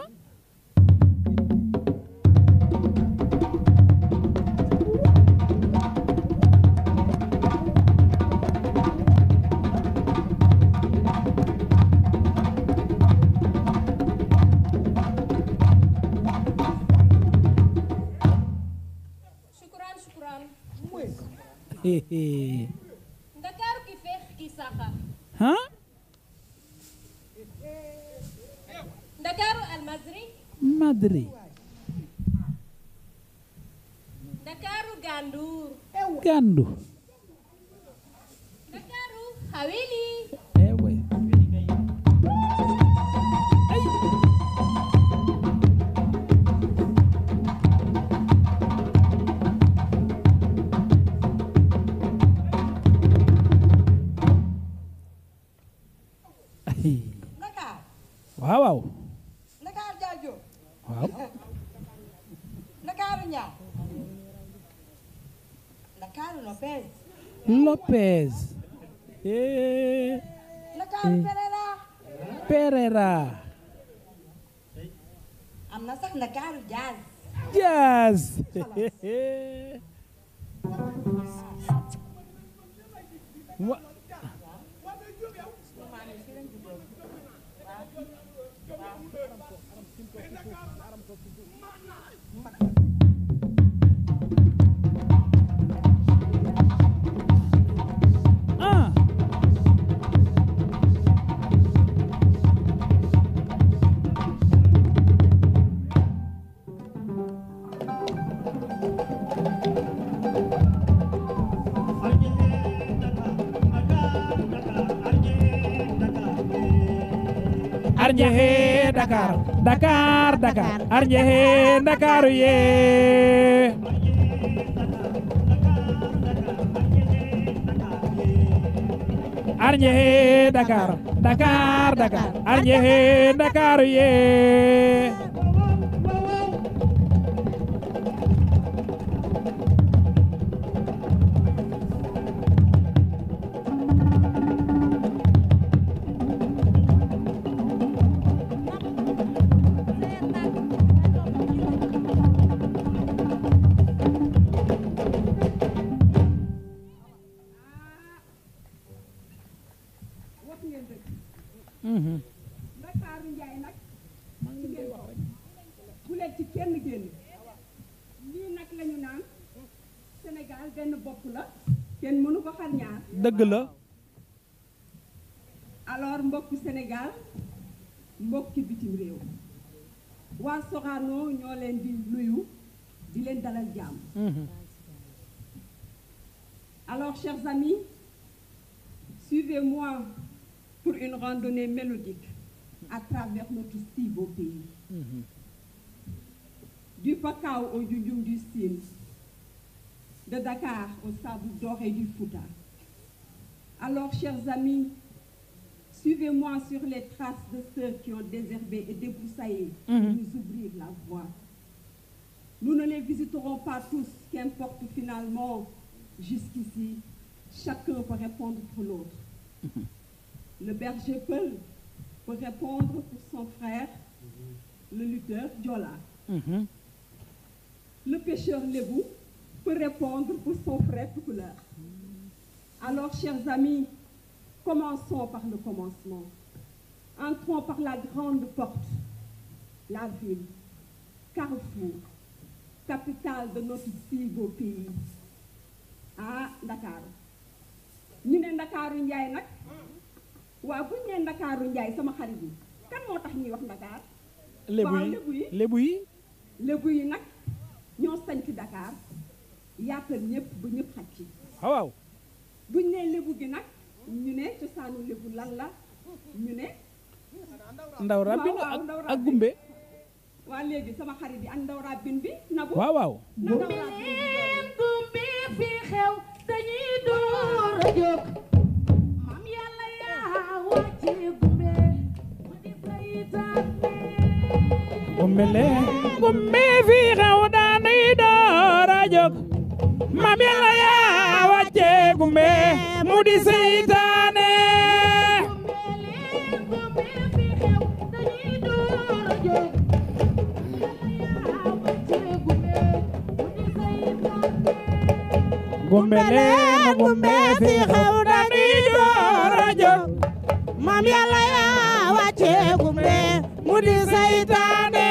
[SPEAKER 10] Dakar qui fait qui saha.
[SPEAKER 12] Hein?
[SPEAKER 10] Dakar Al-Mazri.
[SPEAKER 12] Madri.
[SPEAKER 10] Dakar Gandour.
[SPEAKER 12] Gandu.
[SPEAKER 10] Dakar Haveli.
[SPEAKER 12] Ouais.
[SPEAKER 14] Dakar.
[SPEAKER 12] Waaw waaw.
[SPEAKER 14] Dakar Diadio.
[SPEAKER 12] Waaw.
[SPEAKER 14] Dakar Niang. Dakar Lopez.
[SPEAKER 12] Lopez.
[SPEAKER 14] Dakar Pereira.
[SPEAKER 12] Pereira.
[SPEAKER 14] Am na sax Dakar Jazz.
[SPEAKER 12] Jazz. Wa- Ah. Arje he Dakar, Dakar, Dakar. Arje he Dakar ye. Arje he Dakar, Dakar, Dakar. Arje he Dakar ye.
[SPEAKER 15] Ndakaaru Njaay nag ci ngeen ko bu leen ci kenn génn lii nag lañu naan Sénégal benn bopp la kenn mënu ko xar ñaar
[SPEAKER 12] Dëgg la.
[SPEAKER 15] alors mbokki Sénégal mbokki bitim réew waa Sorano ñoo leen di nuyu di leen dalal jàmm alors chers amis suivez-moi pour une randonnée mélodique à travers notre si beau pays. Du Pakao au Djundjum du Sine, de Dakar au sable doré du Fouta. Alors, chers amis, suivez-moi sur les traces de ceux qui ont désherbé et débroussaillé pour nous ouvrir la voie. Nous ne les visiterons pas tous, qu'importe finalement, jusqu'ici, chacun peut répondre pour l'autre. Le berger Peul peut répondre pour son frère, le lutteur Diola. Le pêcheur Lébou peut répondre pour son frère Toucouleur. Alors, chers amis, commençons par le commencement. Entrons par la grande porte, la ville, carrefour, capitale de notre si beau pays. Ah, Dakar. Ñu ne Ndakaaru Njaay nag waaw bu ñu nee Ndakaaru Njaay sama xarit yi kan moo tax ñuy wax Dakar.
[SPEAKER 12] Lébu yi lébu yi.
[SPEAKER 15] lébu yi nag ñoo sañ ci Dakar yaatal ñëpp ba ñëpp xaj ci.
[SPEAKER 12] waaw.
[SPEAKER 15] bu ñu nee lébu gi nag ñu ne cosaanu lébu lan la ñu ne.
[SPEAKER 12] ndaw rabin ak gumbe.
[SPEAKER 15] waa léegi sama xarit yi ak ndaw rabin bi. nabu
[SPEAKER 12] waaw waaw.
[SPEAKER 15] gumbe
[SPEAKER 10] fi xew dañuy door a jóg maam yàlla yaa wàcce gumbe mu di saytaan
[SPEAKER 12] gumbe fi xew dañuy door a jóg mam yàlla yaa wàcce gumbe mu di seytaane gumbe leen gumbe fi xew dañuy door a jóg mam yàlla yaa wàcce gumbe mu di seytaane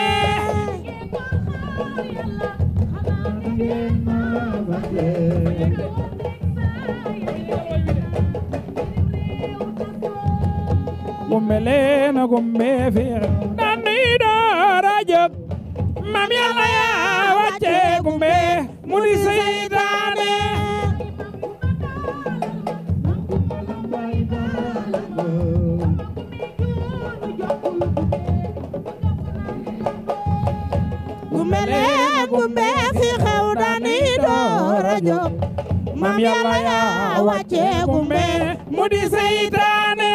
[SPEAKER 12] gumbe leen gumbe fi xew dañuy door a jóg mam yàlla yaa wàcce gumbe mu di seytaane gumbe leen gumbe fi xew dañuy door a jóg mam yàlla yaa wàcce gumbe mu di seytaane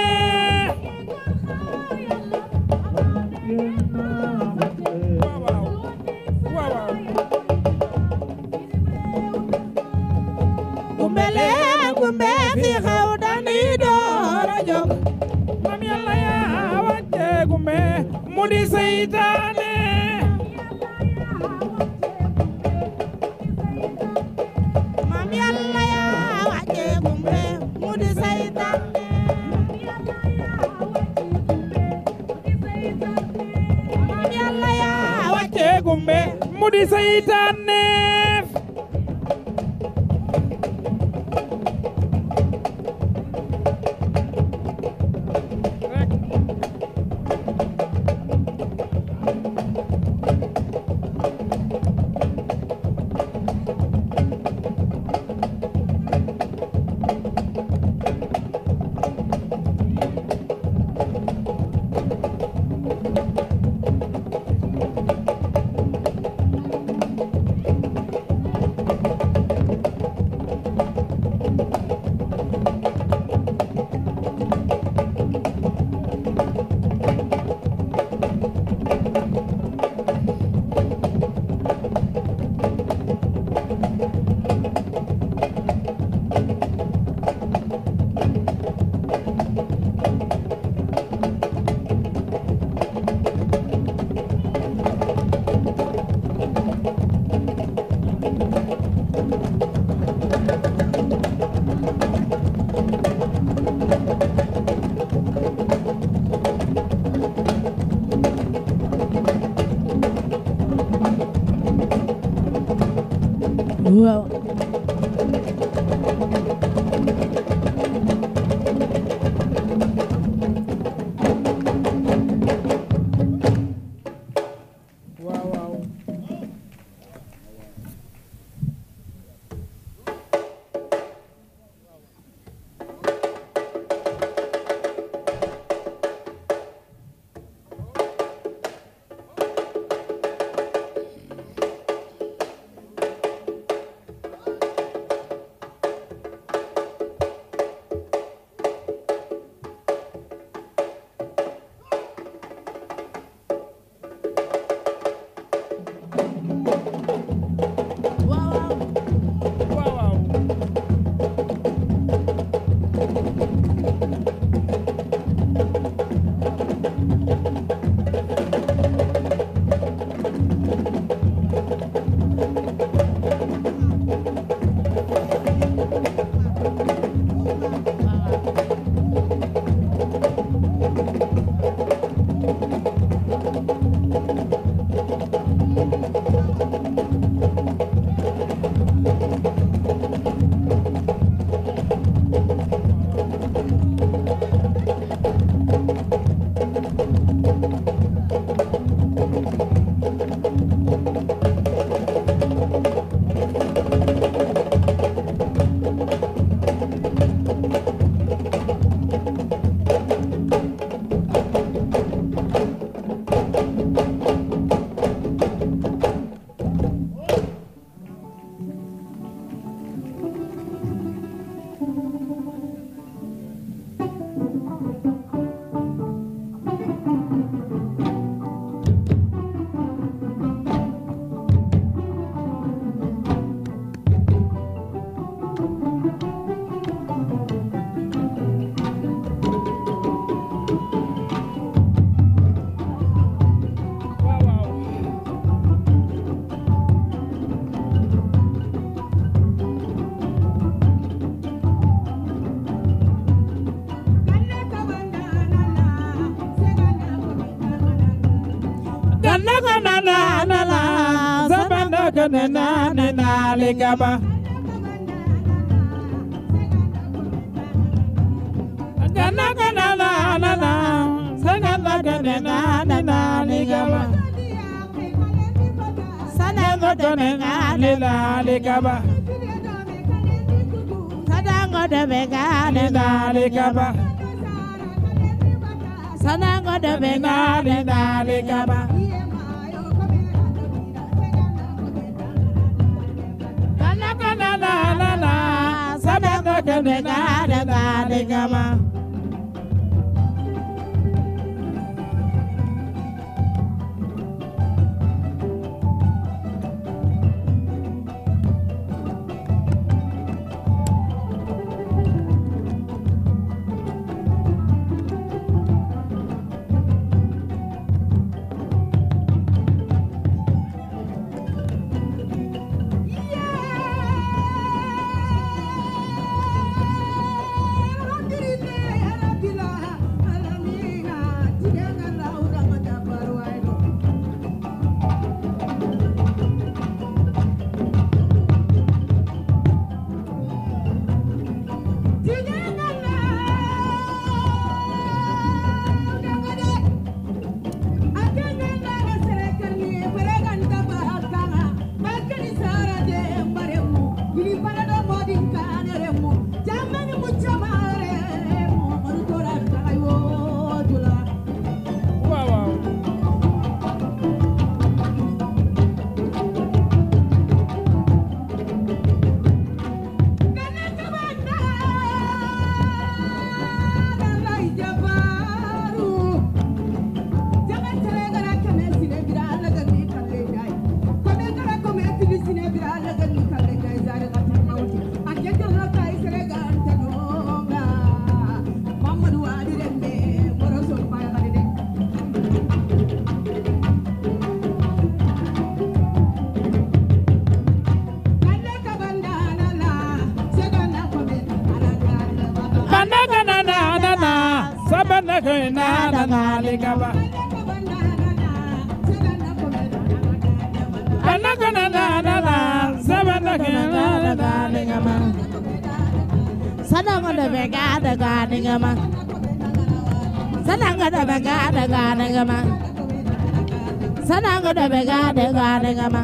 [SPEAKER 12] gumbe leen gumbe fi xew dañuy door a jóg mam yàlla yaa wàcce gumbe mu di seytaane mam yàlla yaa wàcce gumbe mu di seytaane mam yàlla yaa wàcce gumbe mu di seytaane waaw kene nane nali gaba Gana gana na na na Sagana kene nane nali gaba Sanango kene nane nali gaba Sadango de begane nali gaba Sanango de begane nali gaba Gana gana na na na Sadango de begane nali gaba Sanango de begada ganingama Sanango de begada ganingama Sanango de begada ganingama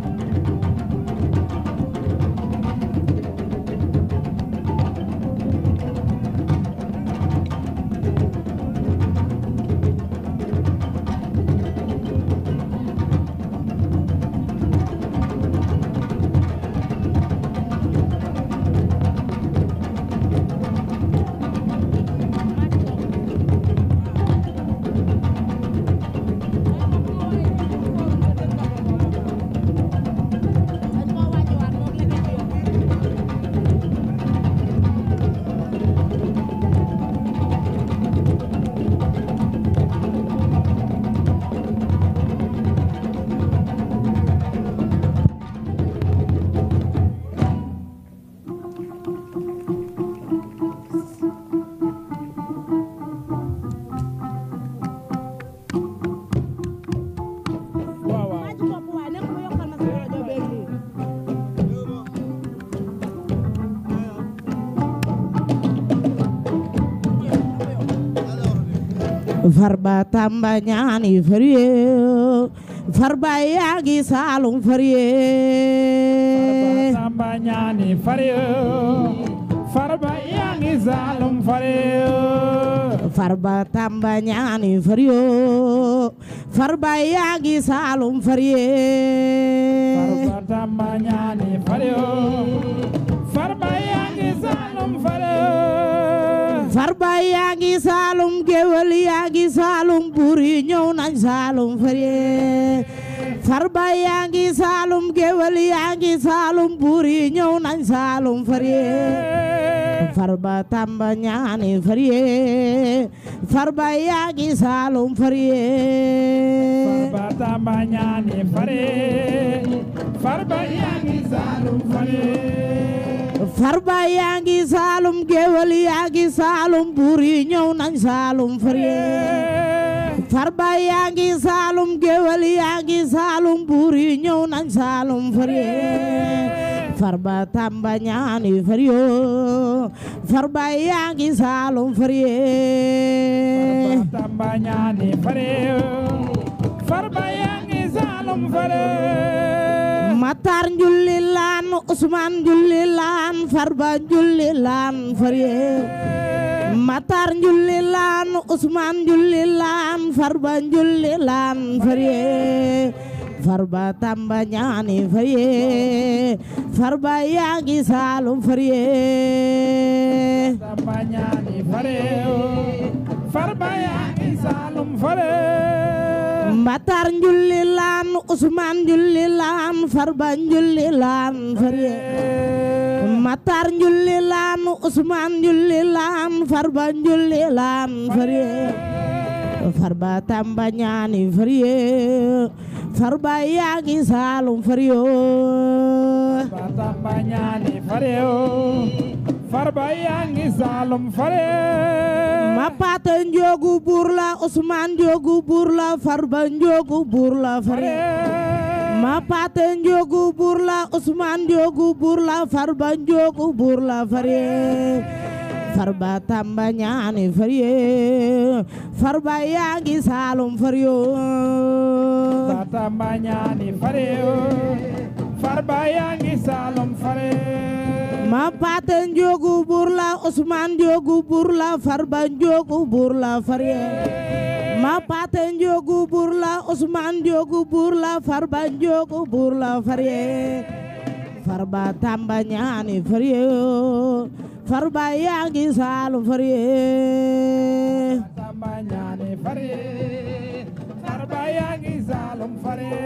[SPEAKER 12] Farba tamba ñaani fariye farba yaagi salum fariye farba tamba ñaani fariye farba yaagi salum fariye farba tamba ñaani fariye farba yaagi salum fariye farba tamba ñaani fariye farba yaagi salum fariye farba yaagi salum gewel yaagi salum buri ñëw nañ salum fariye farba yaagi salum gewel yaagi salum buri ñëw nañ salum fariye farba tamba ñaani fariye farba yaagi salum fariye farba tamba ñaani fariye farba yaagi salum fariye farba yaagi salum gewel yaagi salum buri ñëw nañ salum fariye Farba yaa ngi Saalum géwël yaa ngi Saalum buur yi ñëw nañ Saalum fariye Farba Tamba ñaani fariyo Farba yaa ngi Saalum fariye
[SPEAKER 16] Farba Tamba ñaani fariyo Farba yaa ngi Saalum fariyo
[SPEAKER 12] Matar njulli laan Usmaan njulli laan Farba njulli laan fariye Matar njulli laan Usmaan njulli laan Farba njulli laan fariye Farba Tamba ñaani fariye Farba yaa ngi Saalum fariye
[SPEAKER 16] Tamba ñaani fariye Farba yaa ngi Saalum fariye
[SPEAKER 12] Matar njulli laan Usmaan njulli laan Farba njulli laan fariye Matar njulli laan Usmaan njulli laan Farba njulli laan fariye Farba Tamba ñaani fariye Farba yaa ngi Saalum fariyo
[SPEAKER 16] Farba Tamba ñaani fariyo Farba yaa ngi Saalum fariyo
[SPEAKER 12] ma paate njoogu buur la Usmaan njoogu buur la Farba njoogu buur la fariyo ma paate njoogu buur la Usmaan njoogu buur la Farba njoogu buur la fariyo Farba Tamba ñaani fariye Farba yaa ngi Saalum fariyo
[SPEAKER 16] Farba Tamba ñaani fariyo Farba yaa ngi Saalum fariyo
[SPEAKER 12] ma paate njoogu buur la Usmaan njoogu buur la Farba njoogu buur la fariye ma paate njoogu buur la Usmaan njoogu buur la Farba njoogu buur la fariye Farba Tamba ñaani fariye Farba yaa ngi Saalum fariye
[SPEAKER 16] Tamba ñaani fariye Farba yaa ngi Saalum fariye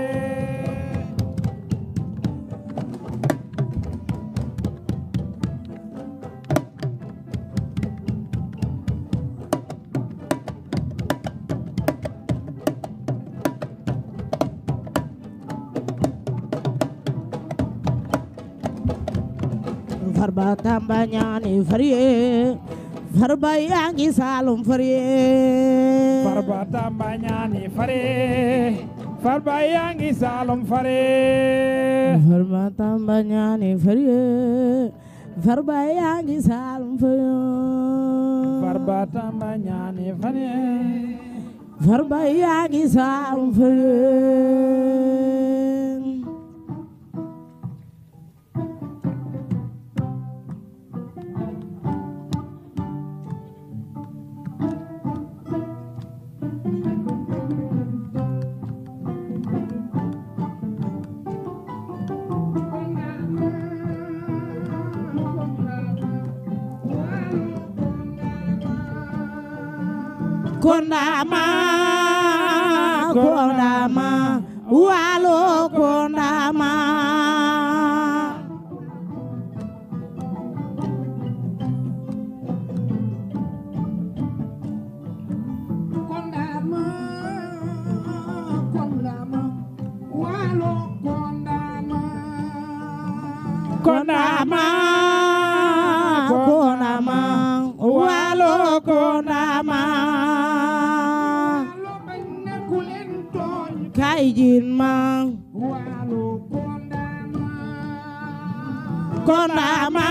[SPEAKER 12] Farba Tamba ñaani fariye Farba yaa ngi Saalum fariye
[SPEAKER 16] Farba Tamba ñaani fariye Farba yaa ngi Saalum fariye
[SPEAKER 12] Farba Tamba ñaani fariye Farba yaa ngi Saalum fariye
[SPEAKER 16] Farba Tamba ñaani fariye
[SPEAKER 12] Farba yaa ngi Saalum fariye Kondama Kondama Waalo Kondama
[SPEAKER 16] Kondama Kondama Waalo Kondama
[SPEAKER 12] Kondama Kondama Waalo Kondama kay jin ma
[SPEAKER 16] Waalo Kondama
[SPEAKER 12] Kondama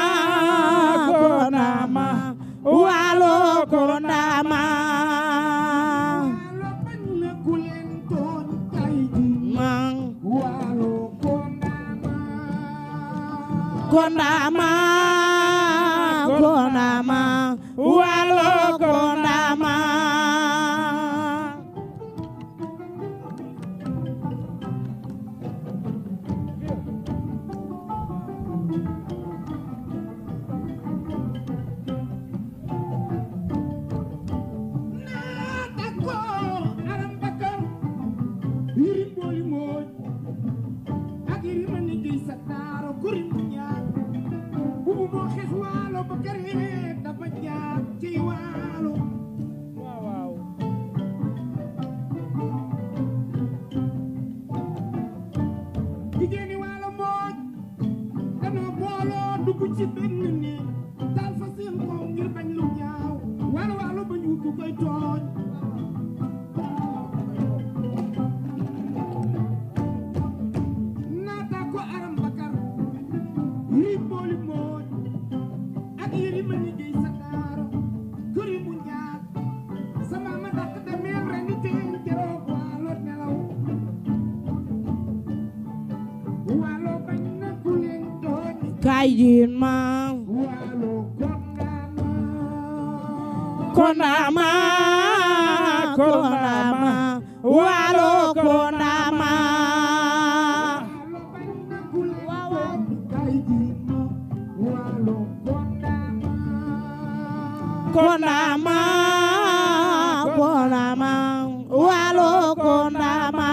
[SPEAKER 12] Kondama Waalo Kondama Kondama Kondama Waalo Kondama
[SPEAKER 16] ci benn ni dal fa seen kaw ngir bañ lu ñaaw wala wala bañ wu koy tooñ
[SPEAKER 12] kaay jiin ma kondama kondama waalo kondama kondama kondama waalo kondama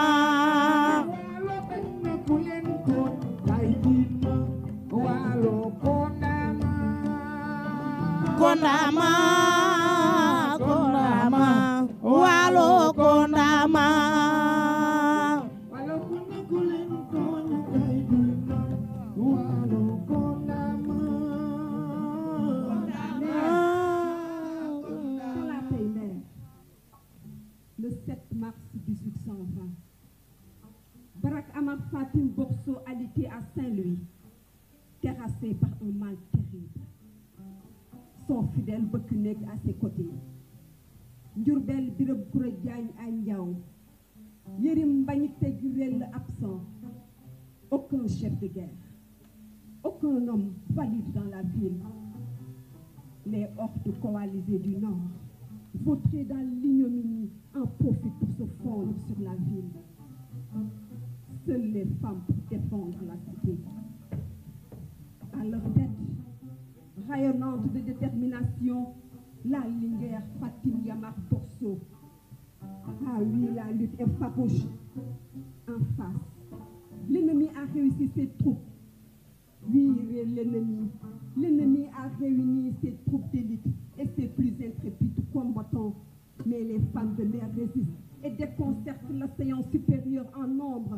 [SPEAKER 12] kondama kondama waalo kondama
[SPEAKER 15] le 7 mars 1820, Barak Amar Fatim Borso alité à Saint-Louis, terrassé par un mal terrible. Son fidèle Bekunek à ses côtés. Ndiourbel Birab Koura Diagne à Ndiaw. Yérim Mbagnick Tegurel absent. Aucun chef de guerre. Aucun homme valide dans la ville. Les hordes coalisées du Nord, vautrées dans l'ignominie, en profitent pour se fondre sur la ville. Seules les femmes pour défendre la cité. À leur tête, rayonnante de détermination, la Linguère Fatim Yamar Borso. Ah oui, la lutte est farouche. En face, l'ennemi a réussi ses troupes. Oui, l'ennemi a réuni ses troupes d'élite et ses plus intrépides combattants. Mais les femmes de mer résistent et déconcertent l'océan supérieur en nombre.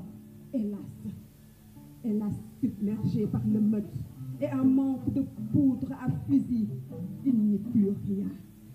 [SPEAKER 15] Hélas, submergée par le meurtre et un manque de poudre à fusil, il n'y a plus rien.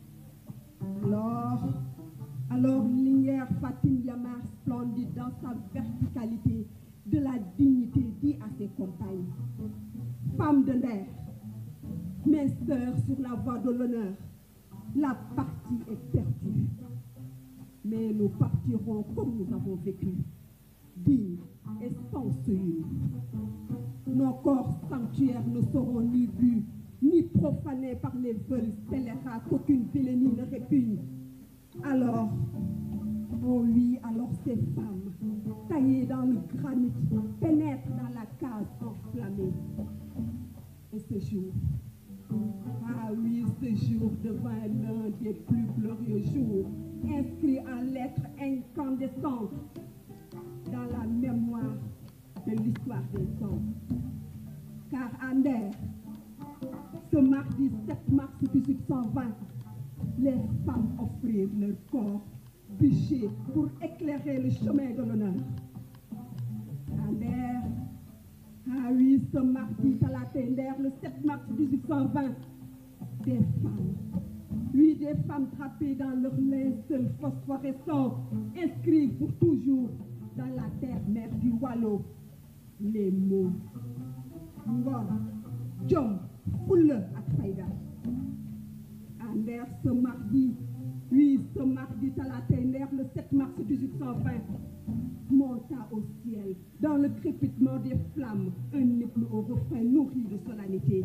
[SPEAKER 15] Alors Linguère Fatim Yamar, splendide dans sa verticalité, de la dignité, dit à ses compagnes: femmes de l'air, mes sœurs sur la voie de l'honneur, la partie est perdue. Mais nous partirons comme nous avons vécu, dignes et sans souillure. Nos corps sanctuaires ne seront ni vus, ni profanés par les vols scélérats qu'aucune vilainie ne répugne. Alors, oh oui, alors ces femmes, taillées dans le granit, pénètrent dans la case enflammée. Et ce jour, ah oui, ce jour devint l'un des plus glorieux jours, inscrit en lettres incandescentes dans la mémoire de l'histoire des hommes. Car à Nder, ce mardi 7 mars 1820, les femmes offrirent leur corps bûché pour éclairer le chemin de l'honneur. À Nder, ah oui, ce mardi à la Nder, le 7 mars 1820, des femmes, oui, des femmes trappées dans leur linceul phosphorescent, inscrivent pour toujours dans la terre-mère du Wallo les mots Ngor, Jom, Fulla ak Fayda. À Nder, ce mardi, oui, ce mardi à la Nder, le 7 mars 1820, monta au ciel, dans le crépitement des flammes, un hymne au refrain nourri de solennité.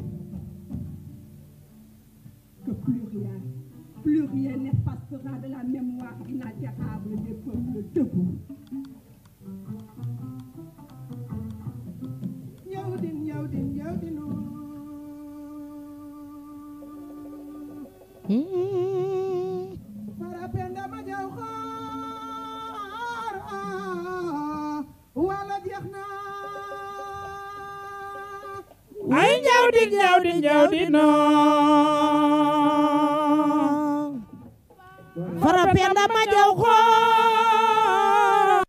[SPEAKER 15] Que plus rien n'effacera de la mémoire inaltérable des peuples debout.
[SPEAKER 16] Farapenda ma jaw xaar wala jeex na
[SPEAKER 12] ay jawdi no farapenda ma jaw xaar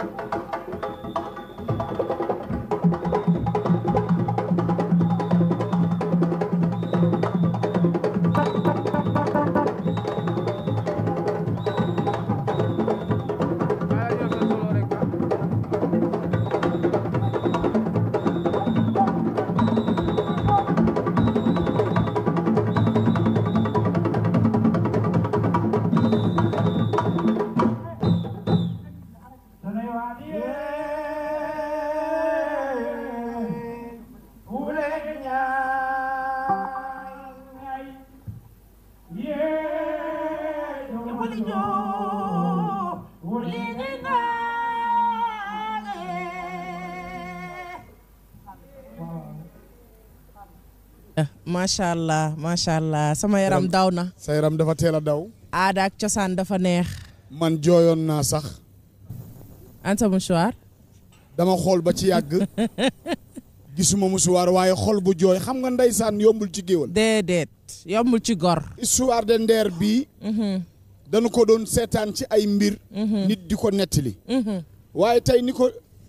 [SPEAKER 2] macha allah sama yaram daw na.
[SPEAKER 3] sa yaram dafa teel a daw.
[SPEAKER 2] aada ak cosaan dafa neex.
[SPEAKER 3] man jooyoon naa sax.
[SPEAKER 2] anta mouchoir.
[SPEAKER 3] dama xool ba ci yàgg. gisuma mouchoir waaye xol bu jooy xam nga ndeysaan yombul ci géwal.
[SPEAKER 2] déedéet yombul ci gor.
[SPEAKER 3] histoire de Nder bii. dañu ko doon seetaan ci ay mbir. nit di ko nettali. waaye tey ni ko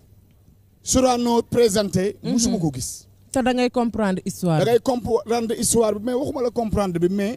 [SPEAKER 3] Sorano présenté. musuma ko gis.
[SPEAKER 2] te da ngay comprendre histoire
[SPEAKER 3] da ngay comprendre histoire bi mais waxuma la comprendre bi mais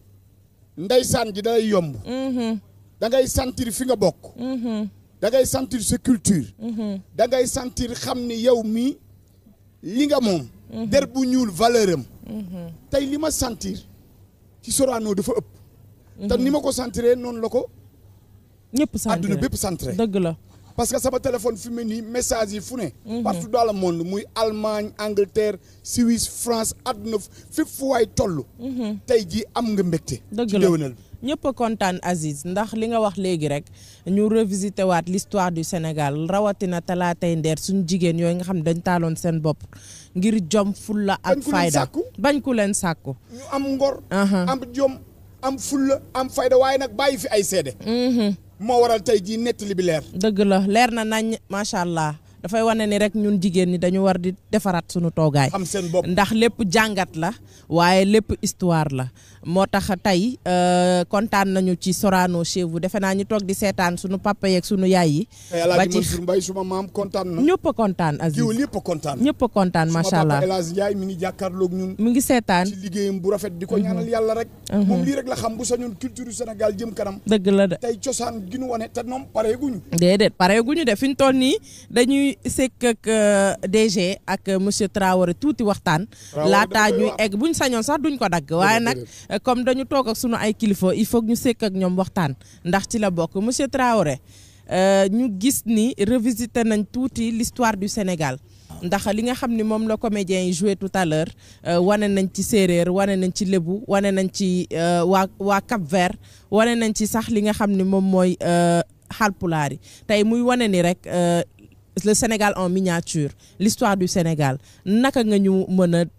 [SPEAKER 3] ndeysaan ji day yomb. da ngay sentir fi nga bokk. da ngay sentir sa culture. da ngay sentir xam ni yow mii li nga moom. der bu ñuul valeur am. tey li ma sentir ci Sorano dafa ëpp. te ni ma ko sentiree noonu la ko.
[SPEAKER 2] ñëpp sentiree
[SPEAKER 3] àdduna bépp sentiree
[SPEAKER 2] dëgg la.
[SPEAKER 3] parce que sama téléphone fi mu ne nii message yi fu ne. partout dans le monde muy Allemagne Angleterre Suisse France àdduna fépp fu waay toll. tey jii am nga mbégte.
[SPEAKER 2] dëgg la ñëpp a kontaan Aziz ndax li nga wax léegi rek ñu revisité waat l'histoire du Sénégal rawatina talaatay Nder suñu jigéen yooyu nga xam ne dañ taaloon seen bopp ngir jom fulla ak fayda bañ ku leen sàkku.
[SPEAKER 3] ñu am ngor. am jom am fulla am fayda waaye nag bàyyi fi ay seede. moo waral tey jii nettali bi leer.
[SPEAKER 2] dëgg la leer na nañ macha allah dafay wane ni rek ñun jigéen ñi dañu war di defaraat sunu toogaay.
[SPEAKER 3] xam seen bopp
[SPEAKER 2] ndax lépp jàngat la waaye lépp histoire la moo tax tey kontaan nañu ci Sorano chez vous defe naa ñu toog di seetaan sunu papa yeeg sunu yaay yi.
[SPEAKER 3] ba ci Mansour Mbaye suma maam kontaan na.
[SPEAKER 2] ñëpp a kontaan Aziz
[SPEAKER 3] jiw ñëpp a kontaan.
[SPEAKER 2] ñëpp a kontaan macha allah
[SPEAKER 3] suma papa El Hadj Ndiaye mi ngi jàkkaarloog ñun.
[SPEAKER 2] mi ngi seetaan
[SPEAKER 3] ci liggéeyam bu rafet di ko ñaanal yàlla rek. moom lii rek la xam bu sañoon culture Sénégal jëm kanam.
[SPEAKER 2] dëgg la de
[SPEAKER 3] tey cosaan gi ñu wane te ñoom pareeguñu.
[SPEAKER 2] déedéet pareeguñu de fi ñu toll nii dañuy sekk ak DG ak monsieur Traoré tuuti waxtaan. laataa ñuy egg buñ sañoon sax duñ ko dagg waaye nag comme dañu toog ak sunu ay kilifa il faut ñu sekk ak ñoom waxtaan ndax ci la bokk monsieur Traoré ñu gis ni revisité nañ tuuti l'histoire du Sénégal ndax li nga xam ni moom la comédien yi joué tout à l'heure wane nañ ci séeréer wane nañ ci lébu wane nañ ci waa Cap-Vert wane nañ ci sax li nga xam ni moom mooy Haalpulaar yi tey muy wane ni rek le Sénégal en miniature l'histoire du Sénégal naka nga ñu mën a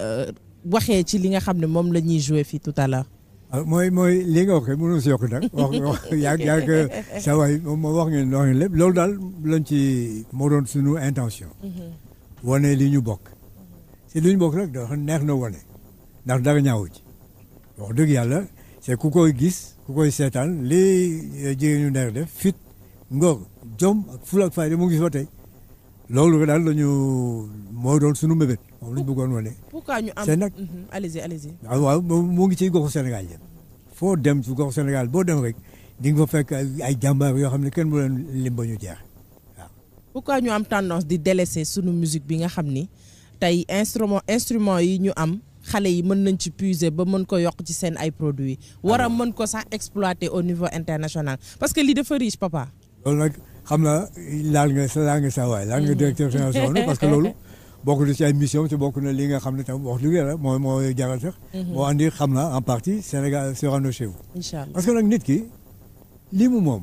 [SPEAKER 2] waxee ci li nga xam ne moom la ñuy joué fii tout à l'heure
[SPEAKER 1] mooy li nga waxee mënoo si yokk nag wax yàgg sa waay moom wax ngeen lépp loolu daal lañ ci moo doon suñu intention wane li ñu bokk si li ñu bokk rek dafa neex na wane ndax dara ñaawu ci wax dëgg yàlla c'est ku koy gis ku koy seetaan li jigéen ñu neex def fit ngor jom ak fula ak fayda mu ngi fa tey loolu daal la ñu moo doon suñu mbébét moom la ñu bëggoon wane.
[SPEAKER 2] pourquoi ñu am
[SPEAKER 1] c'est nag
[SPEAKER 2] allez-y.
[SPEAKER 1] waaw mu ngi ci goxu Sénégal yëpp foo dem ci goxu Sénégal boo dem rek di nga fa fekk ay jàmbaar yoo xam ne kenn mu leen lim ba ñu jeex waaw.
[SPEAKER 2] pourquoi ñu am tendance di délaisser sunu musique bi nga xam ni tey instrument yi ñu am xale yi mën nañ ci puiser ba mën ko yokk ci seen ay produits war a mën ko sax exploiter au niveau international parce que lii dafa riche papa.
[SPEAKER 1] loolu nag xam naa laal nga sa waay laal nga directeur général parce que loolu bokk na ci ay mission te bokk na li nga xam ne tam wax dëgg yàlla moo jaral sax. moo andi xam naa en partie Sénégal Sorano chez vous.
[SPEAKER 2] Inch'Allah
[SPEAKER 1] parce que nag nit ki li mu moom.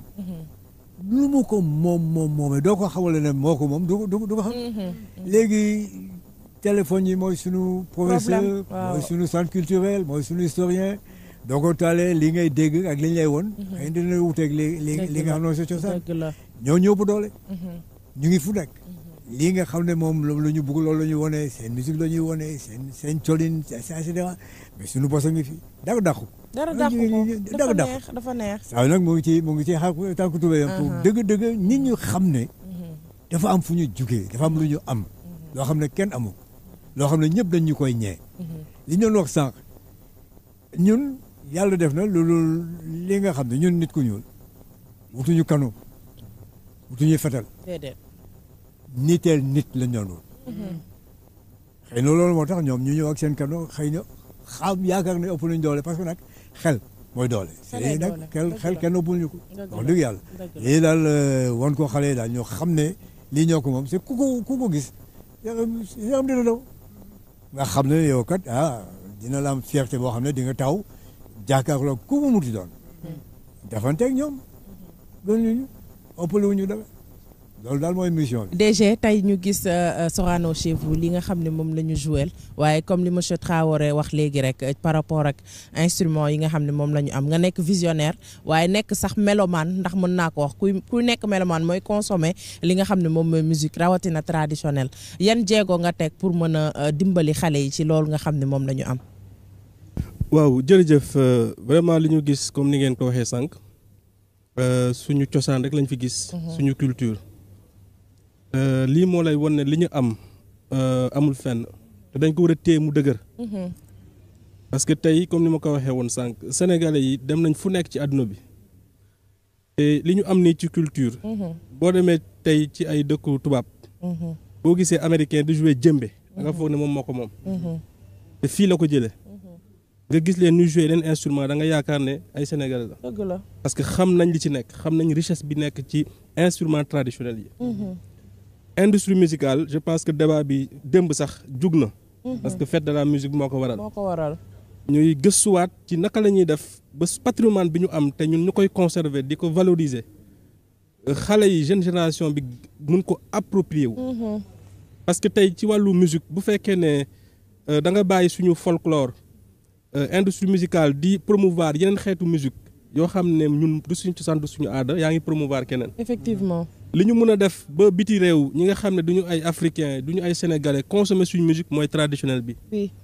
[SPEAKER 1] lu mu ko moomee doo ko xamale ne moo ko moom du ko xam. léegi téléphone yi mooy sunu professeur mooy sunu centre culturel mooy sunu historien. doo ko taalee li ngay dégg ak li ñu lay woon. xëy na dina wuteeg li nga xam ne sa cosaan. ñoo ñëw bu doole. ñu ngi fu nekk. lii nga xam ne moom loolu la ñu bëgg loolu la ñu wone seen musique la ñuy wone seen colin et cetera mais suñu bos a ngi fi dara dàqu.
[SPEAKER 2] dara dàqu ko dafa neex.
[SPEAKER 1] saa nag mu ngi ci xaar tànku tubéyam pour dëgg-dëgg nit ñu xam ne dafa am fu ñu jugee dafa am lu ñu am loo xam ne kenn amu loo xam ne ñëpp dañ ñu koy ñee li ñu wax sànq ñun yàlla def na loolu li nga xam ne ñun nit ku ñuul wutuñu kanu wutuñu fetal niteel nit la ñu doon xëy na loolu moo tax ñoom ñu ñëw ak seen kanu xëy na xam yaakaar ne ëpp nañ doole parce que nag xel mooy doole c'est nag xel kenn ëppul ñu ko wax dëgg yàlla lii daal wan ko xale yi daal ñoo xam ne lii ñoo ko moom c'est ku ko gis yaram dina daw nga xam ne yow kat dina la am fierté boo xam ne di nga taw jàkkaarloo ku mu muti doon defanteeg ñoom gën ñu ëppale wuñu dara loolu daal mooy mission bi.
[SPEAKER 2] DG tey ñu gis Sorano chez vous li nga xam ne moom la ñu joué waaye comme li monsieur Traoré wax léegi rek par rapport ak instrument yi nga xam ne moom la ñu am nga nekk visionnaire waaye nekk sax mélomane ndax mën naa ko wax kuy nekk mélomane mooy consommer li nga xam ne moom mooy musique rawatina traditionnelle yan jéego nga teg pour mën a dimbali xale yi ci loolu nga xam ne moom la ñu am.
[SPEAKER 4] waaw jërëjëf vraiment li ñu gis comme ni ngeen ko waxee sànq suñu cosaan rek lañ fi gis. suñu culture. lii moo lay won ne li ñu am amul fenn te dañ ko war a téye mu dëgër. parce que tey comme ni ma ko waxee woon sànq sénégalais yi dem nañ fu nekk ci àdduna bi te li ñu am nii ci culture. boo demee tey ci ay dëkku tubaab. boo gisee américain di jouer jëmbe. da nga foog ne moom moo ko moom. te fii la ko jëlee. nga gis leen ñu jouer leen instrument da nga yaakaar ne ay sénégalais la.
[SPEAKER 2] dëgg la
[SPEAKER 4] parce que xam nañ li ci nekk xam nañ richesse bi nekk ci instrument traditionnel yi. industrie musicale je pense que débat bi démb sax jug na. parce que fête de la musique moo ko waral.
[SPEAKER 2] moo ko waral.
[SPEAKER 4] ñuy gëstuwaat ci naka la ñuy def ba patrimoine bi ñu am te ñun ñu koy conserver di ko valoriser xale yi jeune génération bi mun ko approprier wu. parce que tey ci wàllu musique bu fekkee ne da nga bàyyi suñu folklore industrie musicale di promouvoir yeneen xeetu musique yoo xam ne ñun du suñu cosaan du suñu aada yaa ngi promouvoir keneen.
[SPEAKER 2] effectivement.
[SPEAKER 4] li ñu mën a def ba biti réew ñi nga xam ne duñu ay africains duñu ay sénégalais consommer suñu musique mooy traditionnel bi.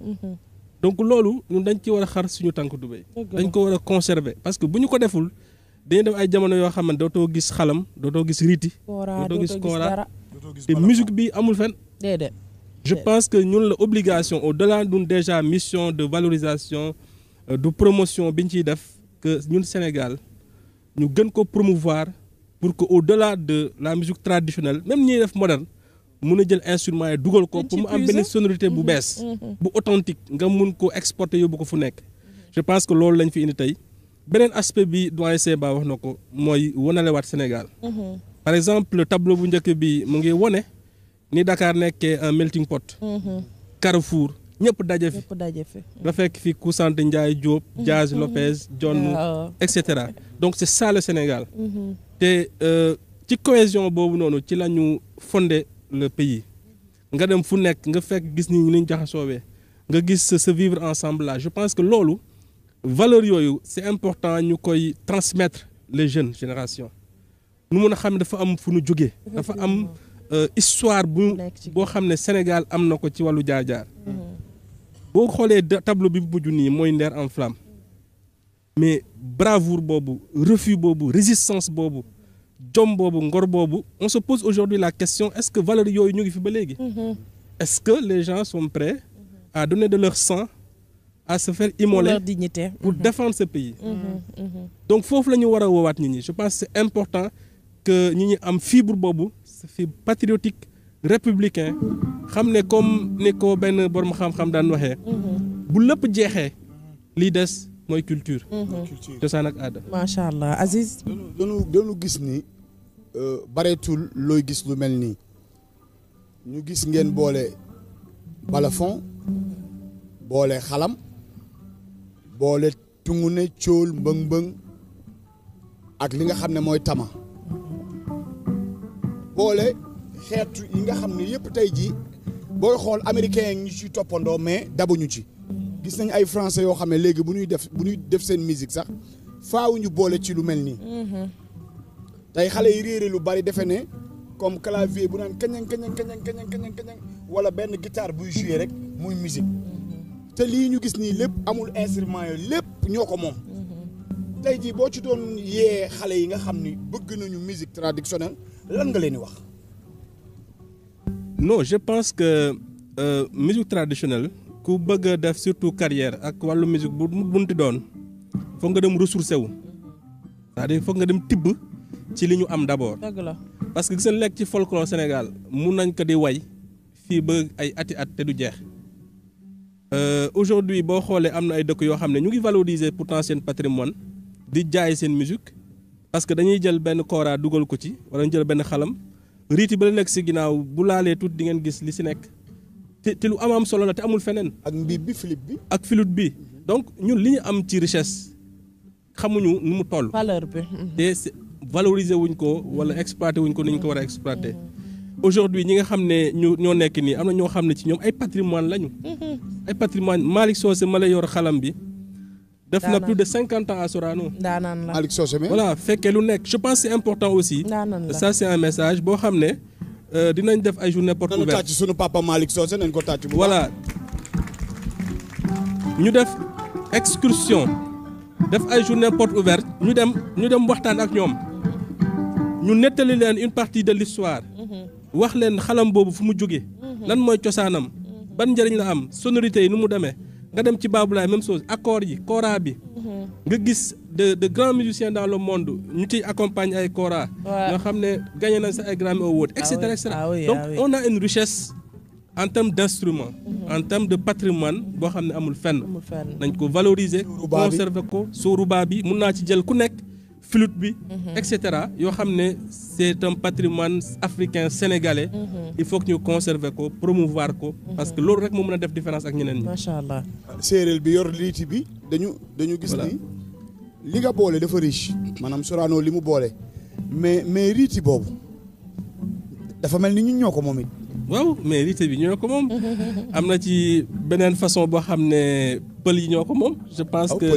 [SPEAKER 4] donc loolu ñun dañ ci war a xar suñu tànk dubéy. dañ ko war a conserver parce que bu ñu ko deful dañuy def ay jamono yoo xam ne dootoo gis xalam dootoo gis riti. dootoo gis kora te musique bi amul fenn.
[SPEAKER 2] déedéet.
[SPEAKER 4] je pense que ñun la obligation au-delà d'une déjà mission de valorisation de promotion bi ñu ciy def que ñun Sénégal ñu gën ko promouvoir. pour que au-delà de la musique traditionnelle même ñiy def moderne mun a jël instrument yi dugal ko pour mu am benn sonorité bu bees bu authentique nga mun ko exporter yóbbu ko fu nekk je pense que loolu lañ fi indi tey beneen aspect bi doyen Seba wax na ko mooy wanalewaat Sénégal par exemple le tableau bu njëkk bi mu ngi wone ni Dakar nekkee un melting pot Carrefour ñëpp daje fi nga fekk fi Kousante Ndiaye Diop Jazz Lopez John et cetera donc c'est ça le Sénégal te ci cohésion boobu noonu ci la ñu fondé le pays nga dem fu nekk nga fekk gis ni ñu jaxasoowee nga gis ce vivre ensemble là je pense que loolu valeur yooyu c'est important ñu koy transmettre les jeunes générations nu mun a xam ne dafa am fu nu jógee dafa am histoire boo xam ne Sénégal am na ko ci wàllu jaar-jaar boo xoolee tableau bi mujj nii mooy Nder en flamme mais bravoure boobu refus boobu résistance boobu jom boobu ngor boobu on se pose aujourd'hui la question est-ce que valeurs yooyu ñu ngi fi ba léegi est-ce que les gens sont prêts à donner de leur sang à se faire immoler
[SPEAKER 2] leur dignité
[SPEAKER 4] pour défendre ce pays donc foofu la ñu war a woowaat nit ñi je pense que c'est important que nit ñi am fibre boobu fibre patriotique républicain xam ne comme ni ko benn borom xam-xam daan waxee bu lépp jeexee lii des mooy culture. cosaan ak aada.
[SPEAKER 2] macha allah Aziz.
[SPEAKER 3] dañu gis ni bareetul looy gis lu mel nii ñu gis ngeen boole balafon boole xalam boole tungune cóol mbëng-mbëng ak li nga xam ne mooy tama boole xeetu yi nga xam ne yëpp tey jii booy xool américain yi ñu ciy toppandoo mais dabuñu ci. gis nañ ay français yoo xam ne léegi bu ñuy def seen musique sax faaw ñu boole ci lu mel nii. tey xale yi réere lu bari defe ne comme clavier bu naan kañang kañang kañang kañang kañang kañang wala benn guitare buy jouer rek muy musique te lii ñu gis nii lépp amul instrument yooyu lépp ñoo ko moom tey jii boo ci doon yee xale yi nga xam ni bëgg nañu musique traditionnelle lan nga leen di wax.
[SPEAKER 4] non je pense que musique traditionnelle ku bëgg a def surtout carrière ak wàllu musique bu munti doon foog nga dem ressourcé wu c'est-à-dire foog nga dem tibb ci li ñu am d'abord.
[SPEAKER 2] dëgg la
[SPEAKER 4] parce que gis nga nekk ci folklore Sénégal mun nañ ko di way fii ba ay ati at te du jeex aujourd'hui boo xoolee am na ay dëkk yoo xam ne ñu ngi valoriser pourtant seen patrimoine di jaay seen musique parce que dañuy jël benn kora dugal ko ci wala ñu jël benn xalam riiti ba la nekk si ginnaaw bu laalee tuuti di ngeen gis li si nekk te lu am solo la te amul feneen.
[SPEAKER 3] ak mbiib bi flûte bi.
[SPEAKER 4] ak flûte bi donc ñun li ñu am ci richesse xamuñu nu mu toll.
[SPEAKER 2] valeur bi.
[SPEAKER 4] te valoriser wuñ ko wala exploiter wuñ ko ni ñu ko war a exploiter. aujourd'hui ñi nga xam ne ñoo nekk nii am na ñoo xam ne ci ñoom ay patrimoine lañu. ay patrimoine Malick Socé ma lay yor xalam bi. def na plus de 50 ans à Sorano.
[SPEAKER 2] daanaan la
[SPEAKER 3] Malick Socé mais.
[SPEAKER 4] voilà fekkee lu nekk je pense c'est important aussi. ça c'est un message boo xam ne dinañ def ay journée porte ouverte.
[SPEAKER 3] nañu tàcc sunu papa Malick Socé nañ ko tàcc bu
[SPEAKER 4] voilà ñu def excursion def ay journée porte ouverte ñu dem waxtaan ak ñoom ñu nettali leen une partie de l'histoire wax leen xalam boobu fu mu jógee lan mooy cosaanam ban njëriñ la am sonorité yi nu mu demee nga dem ci Baboulaye même chose accords yi kora bi nga gis de grands musiciens dans le monde ñu ciy accompagne ay kora ñoo xam ne gagné nañ sa ay Grammy Awards et cetera et cetera donc on a une richesse en termes d'instruments en termes de patrimoine boo xam ne amul fenn nañ ko valoriser conserver ko sóoruba bi mun naa ci jël ku nekk flûte bi et cetera yoo xam ne c'est un patrimoine africain sénégalais il faut que ñu conserver ko promouvoir ko parce que loolu rek moo mën a def différence ak ñeneen ñi.
[SPEAKER 2] macha allah.
[SPEAKER 3] séeréer bi yor liiti bi dañu gis ni li nga boole dafa riche maanaam Sorano li mu boole mais riiti boobu dafa mel ni ñun ñoo ko moom it.
[SPEAKER 4] waaw mais riiti bi ñoo ko moom am na ci beneen façon boo xam ne pël yi ñoo ko moom je pense que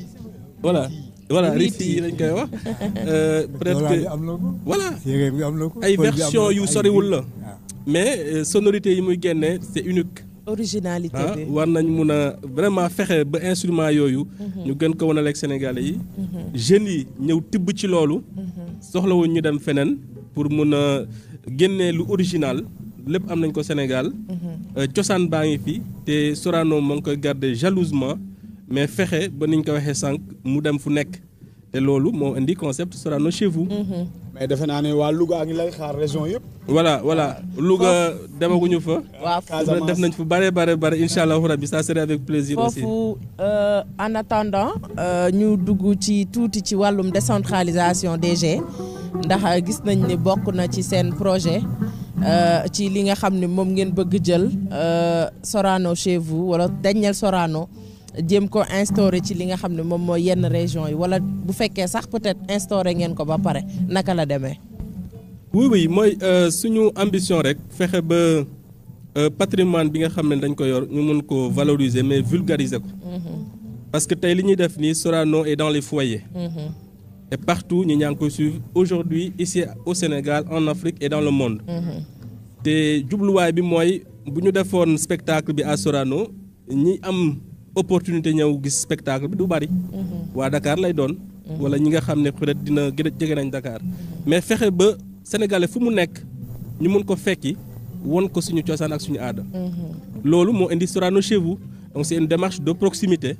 [SPEAKER 4] voilà riiti yi lañ koy wax peut-être que voilà ay version yu soriwul la mais sonorité yi muy génne c'est unique.
[SPEAKER 2] originalité bi
[SPEAKER 4] war nañ mun a vraiment fexe ba instrument yooyu ñu gën ko wanaleeg Sénégalais yi jeunes yi ñëw tibb ci loolu soxlawuñ ñu dem feneen pour mun a génnee lu original lépp am nañ ko Sénégal cosaan baa ngi fi te Sorano moo ngi koy garder jalousement mais fexe ba niñ ko waxee sànq mu dem fu nekk te loolu moo indi concept Sorano chez vous.
[SPEAKER 3] mais defe naa ne waa Louga ngi lay xaar région yëpp.
[SPEAKER 4] voilà Louga demaguñu fa.
[SPEAKER 2] waaw
[SPEAKER 4] def nañ fu bare incha allah rabbi ça serait avec plaisir aussi.
[SPEAKER 2] foofu en attendant ñu dugg ci tuuti ci wàllum décentralisation DG ndax gis nañ ni bokk na ci seen projet ci li nga xam ne moom ngeen bëgg jël Sorano chez vous wala Daniel Sorano. jéem ko instauré ci li nga xam ne moom mooy yenn région yi wala bu fekkee sax peut-être instauré ngeen ko ba pare naka la demee.
[SPEAKER 4] oui mooy suñu ambition rek fexe ba patrimoine bi nga xam ne dañ ko yor ñu mun ko valoriser mais vulgariser ko. parce que tey li ñuy def nii Sorano est dans les foyers. et partout ñi ñaa ngi koy suivre aujourd'hui ici au Sénégal en Afrique et dans le monde. te jubluwaay bi mooy bu ñu defoon spectacle bi à Sorano ñi am. opportunité ñëw gis spectacle bi du bari. waa Dakar lay doon. wala ñi nga xam ne peut-être dina jege nañ Dakar. mais fexe ba sénégalais fu mu nekk ñu mun ko fekki won ko suñu cosaan ak suñu aada. loolu moo indi Sorano chez vous donc c'est une démarche de proximité.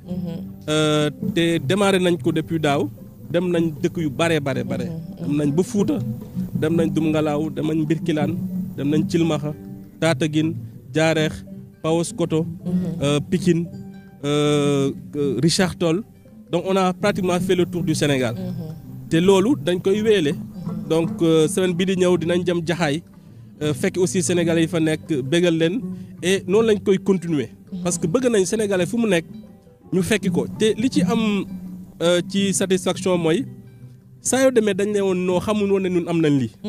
[SPEAKER 4] te démarré nañ ko depuis daaw dem nañ dëkk yu bare. dem nañ ba Fuuta dem nañ Dumngalaaw dem nañ Mbirkilaan dem nañ Cilmaxa Tataguine Jaareex Paoskoto Pikine. Richard Toll donc on a pratiquement fait le tour du Sénégal te loolu dañ koy wéele donc semaine bi di ñëw dinañ jëm Jaxaay fekk aussi sénégalais yi fa nekk bégal leen et noonu lañ koy continuer parce que bëgg nañ sénégalais fu mu nekk ñu fekki ko te li ci am ci satisfaction mooy saa yoo demee dañ ne woon noo xamul woon ne ñun am nañ lii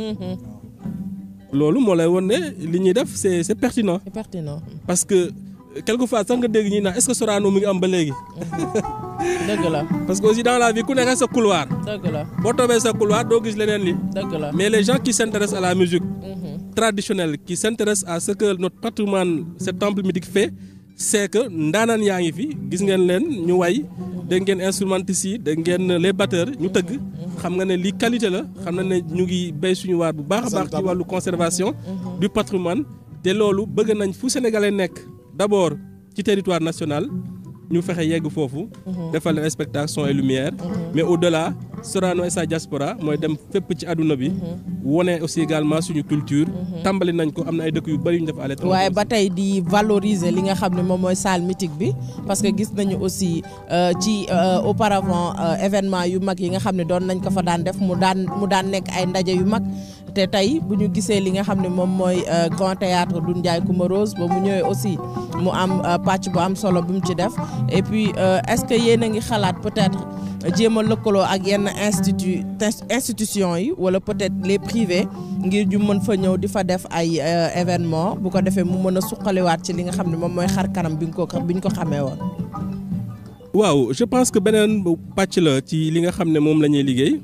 [SPEAKER 4] loolu moo lay woon ne li ñuy def c'est pertinent.
[SPEAKER 2] C'est pertinent
[SPEAKER 4] parce que quelquefois sax nga dégg ñi naan est-ce que Sorano mu ngi am ba léegi
[SPEAKER 2] dëgg la
[SPEAKER 4] parce que aussi dans la vie ku nekk sa couloir.
[SPEAKER 2] dëgg la
[SPEAKER 4] boo toobee sa couloir doo gis leneen li.
[SPEAKER 2] dëgg la
[SPEAKER 4] mais les gens qui s'intéressent à la musique traditionnelle qui s'intéressent à ce que notre patrimoine ce temple mythique fait c'est que ndaanaan yaa ngi fi gis ngeen leen ñu way dégg ngeen instrumentistes yi dégg ngeen les batteurs ñu tëgg xam nga ne lii qualité la xam na ne ñu ngi béy suñu waar bu baax a baax ci wàllu conservation du patrimoine te loolu bëgg nañ fu sénégalais nekk d'abord ci territoire national ñu fexe yegg foofu defal leen spectacle son et lumière mais au-delà Sorano et sa diaspora mooy dem fépp ci àdduna bi wone aussi également suñu culture tàmbali nañ ko am na ay dëkk yu bari yu ñu def à l'étranger
[SPEAKER 2] waaye ba tey di valoriser li nga xam ne moom mooy salle mythique bi parce que gis nañu aussi ci auparavant événement yu mag yi nga xam ne doon nañ ko fa daan def mu daan nekk ay ndaje yu mag te tey bu ñu gisee li nga xam ne moom mooy grand théâtre Doudou Ndiaye Coumba Rose ba mu ñëwee aussi mu am pàcc bu am solo bu mu ci def et puis est-ce que yéen a ngi xalaat peut-être jéem a lëkkaloo ak yenn institution yi wala peut-être les privés ngir ñu mën fa ñëw di fa def ay événement bu ko defee mu mën a suqaliwaat ci li nga xam ne moom mooy xar kanam bi ñu ko xamee woon.
[SPEAKER 4] waaw je pense que beneen pàcc la ci li nga xam ne moom la ñuy liggéey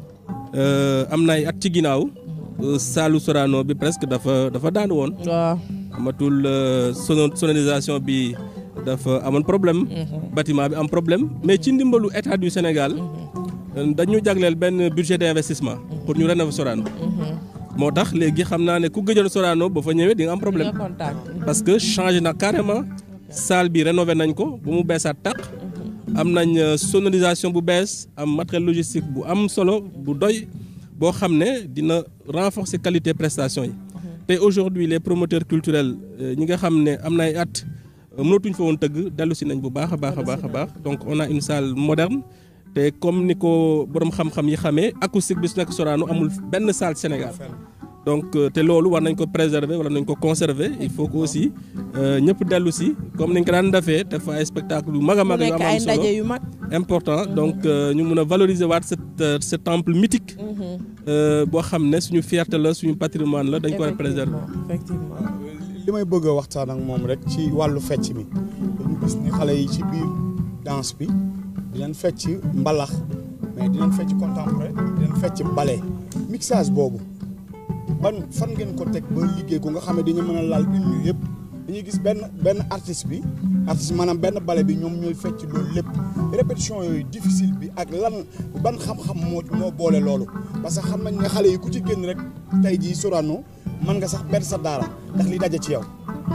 [SPEAKER 4] am na ay at ci ginnaaw saalu Sorano bi presque dafa daan woon.
[SPEAKER 2] waaw
[SPEAKER 4] amatul sonorisation bi. dafa amoon problème bâtiment bi am problème mais ci ndimbalu état du Sénégal dañu jagleel benn budget d'investissement pour ñu rénover Sorano moo tax léegi xam naa ne ku gëjoon Sorano ba fa ñëwee di nga am problème parce que changé na carrément salle bi rénové nañ ko bu mu beesaat tàq am nañ sonorisation bu bees am matériel logistique bu am solo bu doy boo xam ne dina renforcer qualité prestation yi te aujourd'hui les promoteurs culturels ñi nga xam ne am na ay at mënatuñ fa woon tëgg dellu si nañ bu baax a baax donc on a une salle moderne te comme ni ko borom xam-xam yi xamee acoustique bi su nekk Sorano amul benn salle Sénégal donc te loolu war nañ ko préserver wala nañ ko conserver il faut que aussi ñëpp dellu si comme niñ ko daan defee def ay spectacle yu mag a mag yu am solo important donc ñu mun a valoriser waat ce temple mythique boo xam ne suñu fierté la suñu patrimoine la dañ ko war a préserver.
[SPEAKER 2] effectivement
[SPEAKER 3] li may bëgg a waxtaan ak moom rek ci wàllu fecc mi dañu gis ni xale yi ci biir danse bi dinañ fecc mbalax mais dinañ fecc contemporain dinañ fecc ballet mixage boobu fan ngeen ko teg ba liggéey ko nga xam ne dañu mën a laal une nuit yëpp dañuy gis benn artiste maanaam benn ballet bi ñoom ñooy fecc loolu lépp répétition yooyu difficile bi ak ban xam-xam moo boole loolu parce que xam nañ ne xale yi ku ci génn rek tey jii Sorano mën nga sax benn sa daara ndax li daje ci yow.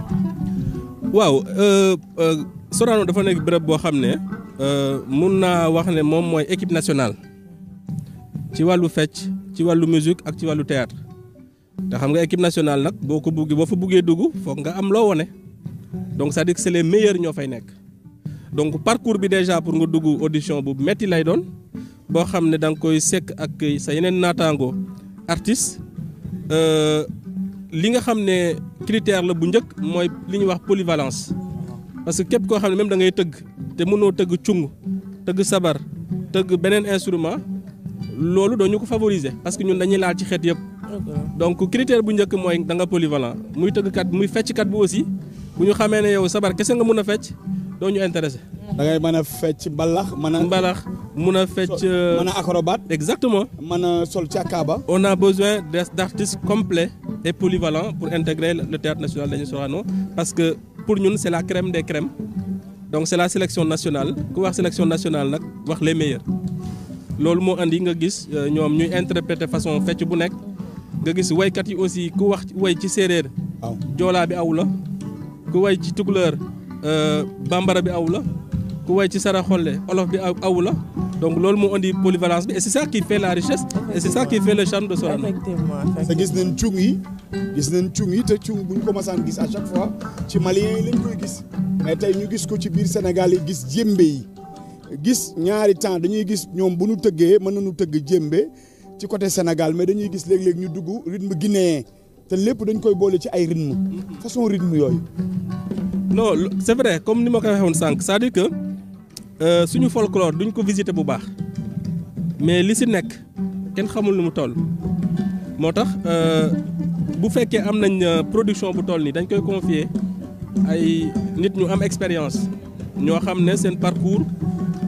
[SPEAKER 4] waaw Sorano dafa nekk béréb boo xam ne mun naa wax ne moom mooy équipe nationale ci wàllu fecc ci wàllu musique ak ci wàllu théâtre te xam nga équipe nationale nag boo fa buggee dugg foog nga am loo wone donc c'est-à-dire que c'est les meilleurs ñoo fay nekk donc parcours bi déjà pour nga dugg audition bu metti lay doon boo xam ne da nga koy sekk ak sa yeneen naataango artiste li nga xam ne critère la bu njëkk mooy li ñuy wax polyvalence parce que képp koo xam ne même da ngay tëgg te mënoo tëgg cung tëgg sabar tëgg beneen instrument loolu doo ñu ko favoriser parce que ñun dañuy laal ci xeet yëpp donc critère bu njëkk mooy da nga polyvalent muy tëggkat muy fecckat bi aussi bu ñu xamee ne yow sabar kese nga mën a fecc doo ñu intéressé.
[SPEAKER 3] da ngay mën a fecc mbalax
[SPEAKER 4] mën a fecc
[SPEAKER 3] mën a acrobate.
[SPEAKER 4] exactement
[SPEAKER 3] mën a sol càkkaaba.
[SPEAKER 4] on a besoin d'artistes complets et polyvalents pour intégrer le théâtre national Daniel Sorano parce que pour ñun c'est la crème des crèmes donc c'est la sélection nationale ku wax sélection nationale nag wax les meilleurs loolu moo andi nga gis ñoom ñuy interpréter façon fecc bu nekk nga gis waykat yi aussi ku wax way ci séeréer joolaa bi aw la ku way ci tukulóor bambara bi aw la ku way ci saraxolle olof bi aw la donc loolu moo indi polyvalence bi et c'est ça qui fait la richesse et c'est ça qui fait le charme de Sorano.
[SPEAKER 2] effectivement
[SPEAKER 3] te gis nañ cung yi te cung bu ñu ko masaan gis à chaque fois ci Maliens yi lañ koy gis mais tey ñu gis ko ci biir Sénégal yi gis jémbe yi gis ñaari temps dañuy gis ñoom bu ñu tëggee mën nañu tëgg jémbe ci côté Sénégal mais dañuy gis léeg-léeg ñu dugg rythme guinéen te lépp dañ koy boole ci ay rythme façon rythme yooyu.
[SPEAKER 4] non c'est vrai comme ni ma ko waxee woon sànq c'est-à-dire que suñu folklore duñ ko visiter bu baax mais li si nekk kenn xamul nu mu toll moo tax bu fekkee am nañ production bu toll nii dañ koy confier ay nit ñu am expérience ñoo xam ne seen parcours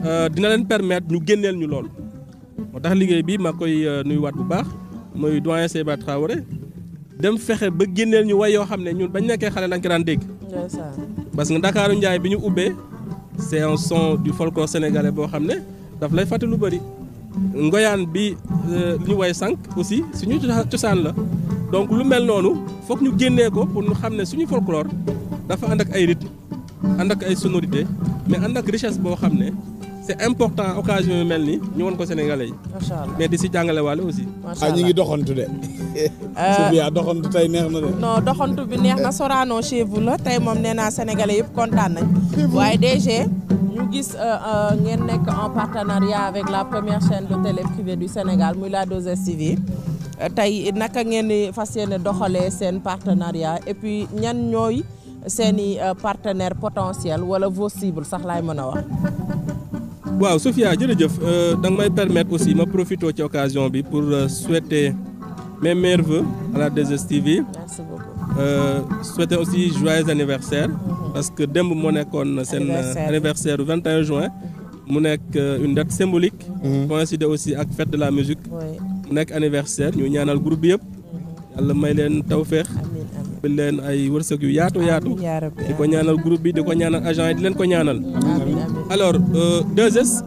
[SPEAKER 4] dina leen permettre ñu génneel ñu lool moo tax liggéey bi ma koy nuyuwaat bu baax mooy doyen Seyba Traoré dem fexe ba génneel ñu way yoo xam ne ñun bañ nekkee xale lañ ko daan dégg parce que Ndakaaru Njaay bi ñu ubbee c'est un son du folklore sénégalais boo xam ne daf lay fàtte lu bëri ngoyaan bi ñu way sànq aussi suñu cosaan la donc lu mel noonu foog ñu génnee ko pour ñu xam ne suñu folklore dafa ànd ak ay rythme ànd ak ay sonorité mais ànd ak richesse boo xam ne c'est important occasion yu mel ni ñu won ko sénégalais yi mais di si jàngale waale aussi
[SPEAKER 3] ñi ngi doxantu de Sophia doxantu tey neex na de
[SPEAKER 2] non doxantu bi neex na Sorano chez vous la tey moom nee naa sénégalais yëpp kontaan nañ waaye DG ñu gis ngeen nekk en partenariat avec la première chaîne de télé privée du Sénégal muy la 2STV tey naka ngeen di fas yéene doxalee seen partenariat et puis ñan ñooy seeni partenaires potentiels wala vos cibles sax laay mën a wax.
[SPEAKER 4] waaw Sophia jërëjëf da nga may permettre aussi ma profité ci occasion bi pour souhaiter mes meilleurs vœux à la 2STV.
[SPEAKER 2] Merci beaucoup.
[SPEAKER 4] Souhaiter aussi joyeux anniversaire. parce que démb moo nekkoon seen anniversaire du 21 juin. mu nekk une date symbolique. coïncider aussi ak fête de la musique. mu nekk anniversaire ñu ñaanal groupe bi yëpp. yàlla may leen tawféex. bi leen ay wërsëg yu yaatu. di ko ñaanal groupe bi di ko ñaanal agent yi di leen ko ñaanal. alors 2S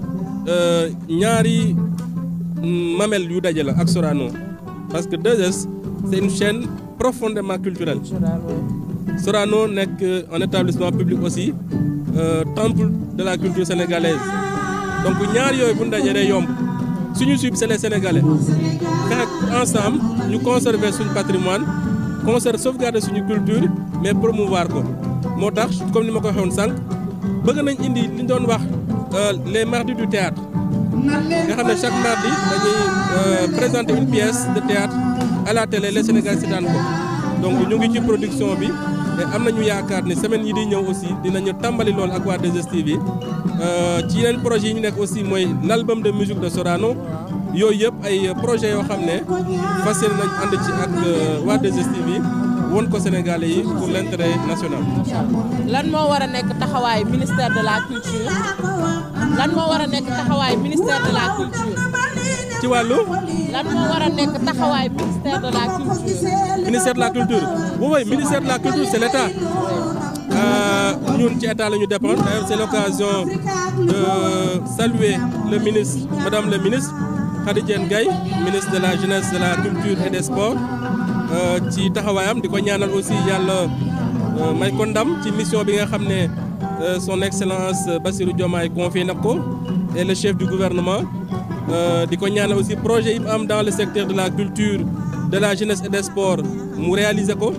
[SPEAKER 4] ñaari mamel yu daje la ak Sorano parce que 2S c'est une chaîne profondément culturelle. Sorano nekk un établissement public aussi temple de la culture sénégalaise donc ñaar yooyu bu ñu dajee day yomb suñu cible c'est les Sénégalais fexe ensemble ñu conserver suñu patrimoine sauvegarder suñu culture mais promouvoir ko moo tax comme ni ma ko waxoon sànq bëgg nañ indi li ñu doon wax les mardis du théâtre nga xam ne chaque mardi dañuy présenter une pièce de théâtre à la télé les Sénégalais seetaan ko donc ñu ngi ci production bi te am nañu yaakaar ne semaine yi di ñëw aussi dinañu tàmbali lool ak waa 2STV ci yeneen projets yi ñu nekk aussi mooy l'album de musique de Sorano yooyu yëpp ay projets yoo xam ne fas yéene nañ ànd ci ak waa 2STV won ko Sénégalais yi pour l'intérêt national.
[SPEAKER 2] lan moo war a nekk taxawaayu ministère de la culture lan moo war a nekk taxawaayu ministère de la culture.
[SPEAKER 4] ci wàllu.
[SPEAKER 2] lan moo war a nekk taxawaayu ministère de la culture.
[SPEAKER 4] ministère de la culture oui ministère de la culture c'est l'État ñun ci état la ñu dépendre d'ailleurs c'est l'occasion de saluer le ministre madame le ministre Khady Diène Gaye ministre de la jeunesse de la culture et des sports ci taxawaayam di ko ñaanal aussi yàlla may ko ndam ci mission bi nga xam ne son excellence Bassirou Diomaye confié na ko et le chef du gouvernement di ko ñaanal aussi projet yi mu am dans le secteur de la culture de la jeunesse et des sports mu réaliser ko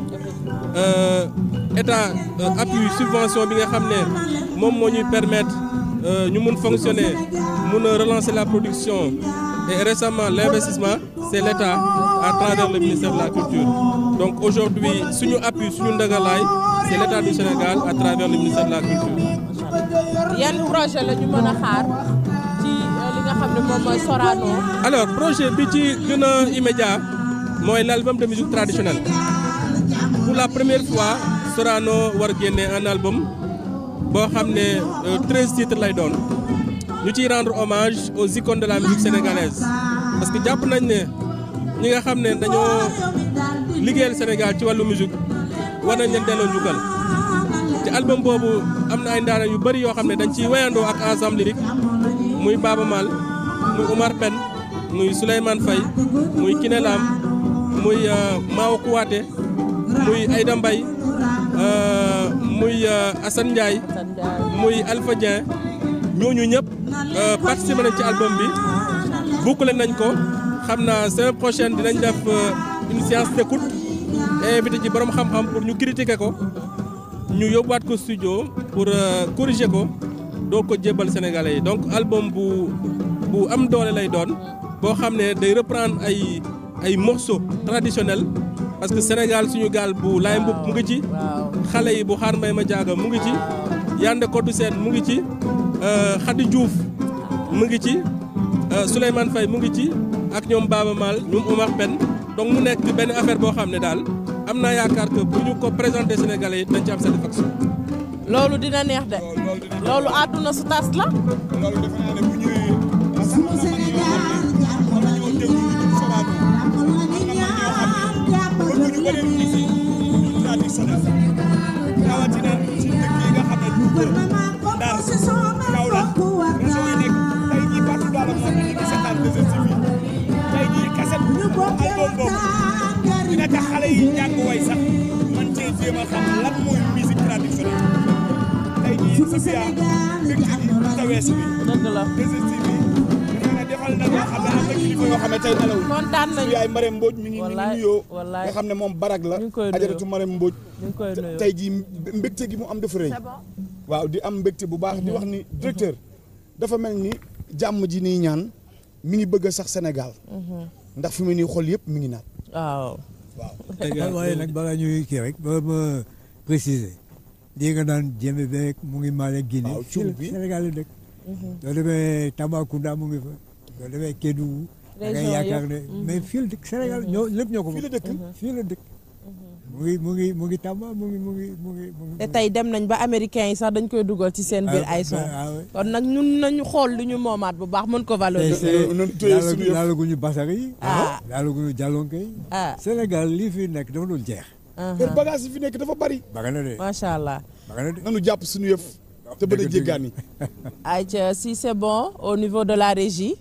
[SPEAKER 4] état appui subvention bi nga xam ne moom moo ñuy permettre ñu mun fonctionner mun a relancer la production et récemment l'investissement c'est l'État à travers le ministère de la culture donc aujourd'hui suñu appui suñu ndagalaay c'est l'État du Sénégal à travers le ministère de la culture.
[SPEAKER 2] yan projet la ñu mën a xaar ci li nga xam ne moom mooy Sorano.
[SPEAKER 4] alors projet bi ci gën a immédiat mooy l'album de musique traditionnelle pour la première fois Sorano war génne un album boo xam ne 13 titres lay doon ñu ciy rendre hommage aux icônes de la musique sénégalaise parce que jàpp nañ ne ñi nga xam ne dañoo liggéeyal Sénégal ci wàllu musique war nañ leen delloo njukkal ci album boobu am na ay ndaanaan yu bëri yoo xam ne dañ ciy wéyandoo ak ensemble lyrique muy Baba Mal muy Oumar Pène muy Souleymane Faye muy Kiné Lam muy Mao Kouaté muy Aïda Mbaye muy Assane Ndiaye muy Alpha Dieng ñooñu ñëpp participé nañ ci album bi bouclé nañ ko xam naa semaine prochaine dinañ def une séance d'écoute invité ci borom xam-xam pour ñu critiquer ko ñu yóbbuwaat ko studio pour corriger ko doo ko jébbal Sénégalais yi donc album bu am doole lay doon boo xam ne day reprendre ay morceaux traditionnels parce que Sénégal suñu gaal bu Laye Mboup mu ngi ci xale yi bu Xaar Mbay ma jaaga mu ngi ci Yande Kodou Sène mu ngi ci Khady Diouf mu ngi ci Souleymane Faye mu ngi ci ak ñoom Baba Mal ñoom Omar Pène donc mu nekk benn affaire boo xam ne daal am naa yaakaar que bu ñu ko présenter Sénégalais yi dañ ci am satisfaction.
[SPEAKER 2] loolu dina neex de. loolu àdduna su tas la.
[SPEAKER 3] loolu defe naa ne bu ñëwee parce que am na mag ñoo xam ne war nañoo déglu Sorano am na mag ñoo xam ne bëgguñu beneen musique traditionnelle rawatina ci dëkk yi nga xam ne Louga Ndar Kaolack région yi nekk tey jii partout dans le monde ñu ngi seetaan 2STV tey jii kaset album boobu dina tax xale yi jàng way sax man cee jéem a xam lan mooy musique traditionnelle tey jii Sophia mbégte bi tawees bi
[SPEAKER 2] dëgg la
[SPEAKER 3] 2STV defal na loo xam ne am na kilifa yoo xam ne tey nelaw
[SPEAKER 2] kontaan nañu
[SPEAKER 3] yaay Marème Mbodj mi ngi nuyoo nga xam ne moom barag la ajaratu Marème Mbodj tey jii mbégte gi mu am dafa rëy waaw di am mbégte bu baax di wax ni directeur dafa mel ni jàmm ji nii ñaan mi ngi bëgg a sax Sénégal ndax fi mu nii xol yëpp mi ngi naat
[SPEAKER 2] waaw
[SPEAKER 1] waaye nag balaa ñuy kii rek ba ma préciser lii nga naan jéeme beeg mu ngi Mali Guinée
[SPEAKER 3] waaw cuub bi
[SPEAKER 1] Sénégal la dëkk doo demee Tambacounda mu ngi fa doo demee Kédougou da ngay yaakaar ne mais fii la dëkk Sénégal ñoo lépp ñoo ko
[SPEAKER 3] fii la dëkk
[SPEAKER 1] fii la dëkk mu ngi Tamba mu ngi
[SPEAKER 2] te tey dem nañ ba américains yi sax dañ koy dugal ci seen biir ay son kon nag ñun nañu xool lu ñu moomaat bu baax mën ko valoriser
[SPEAKER 1] laalaguñu basar yi laalaguñu jàllonke yi Sénégal lii fi nekk dafa dul jeex
[SPEAKER 3] bagage yi fi nekk dafa bari
[SPEAKER 1] baga na de
[SPEAKER 2] macha allah
[SPEAKER 3] nanu jàpp suñu yëf te bëgg a jéggaani
[SPEAKER 2] ayca si c'est bon au niveau de la régie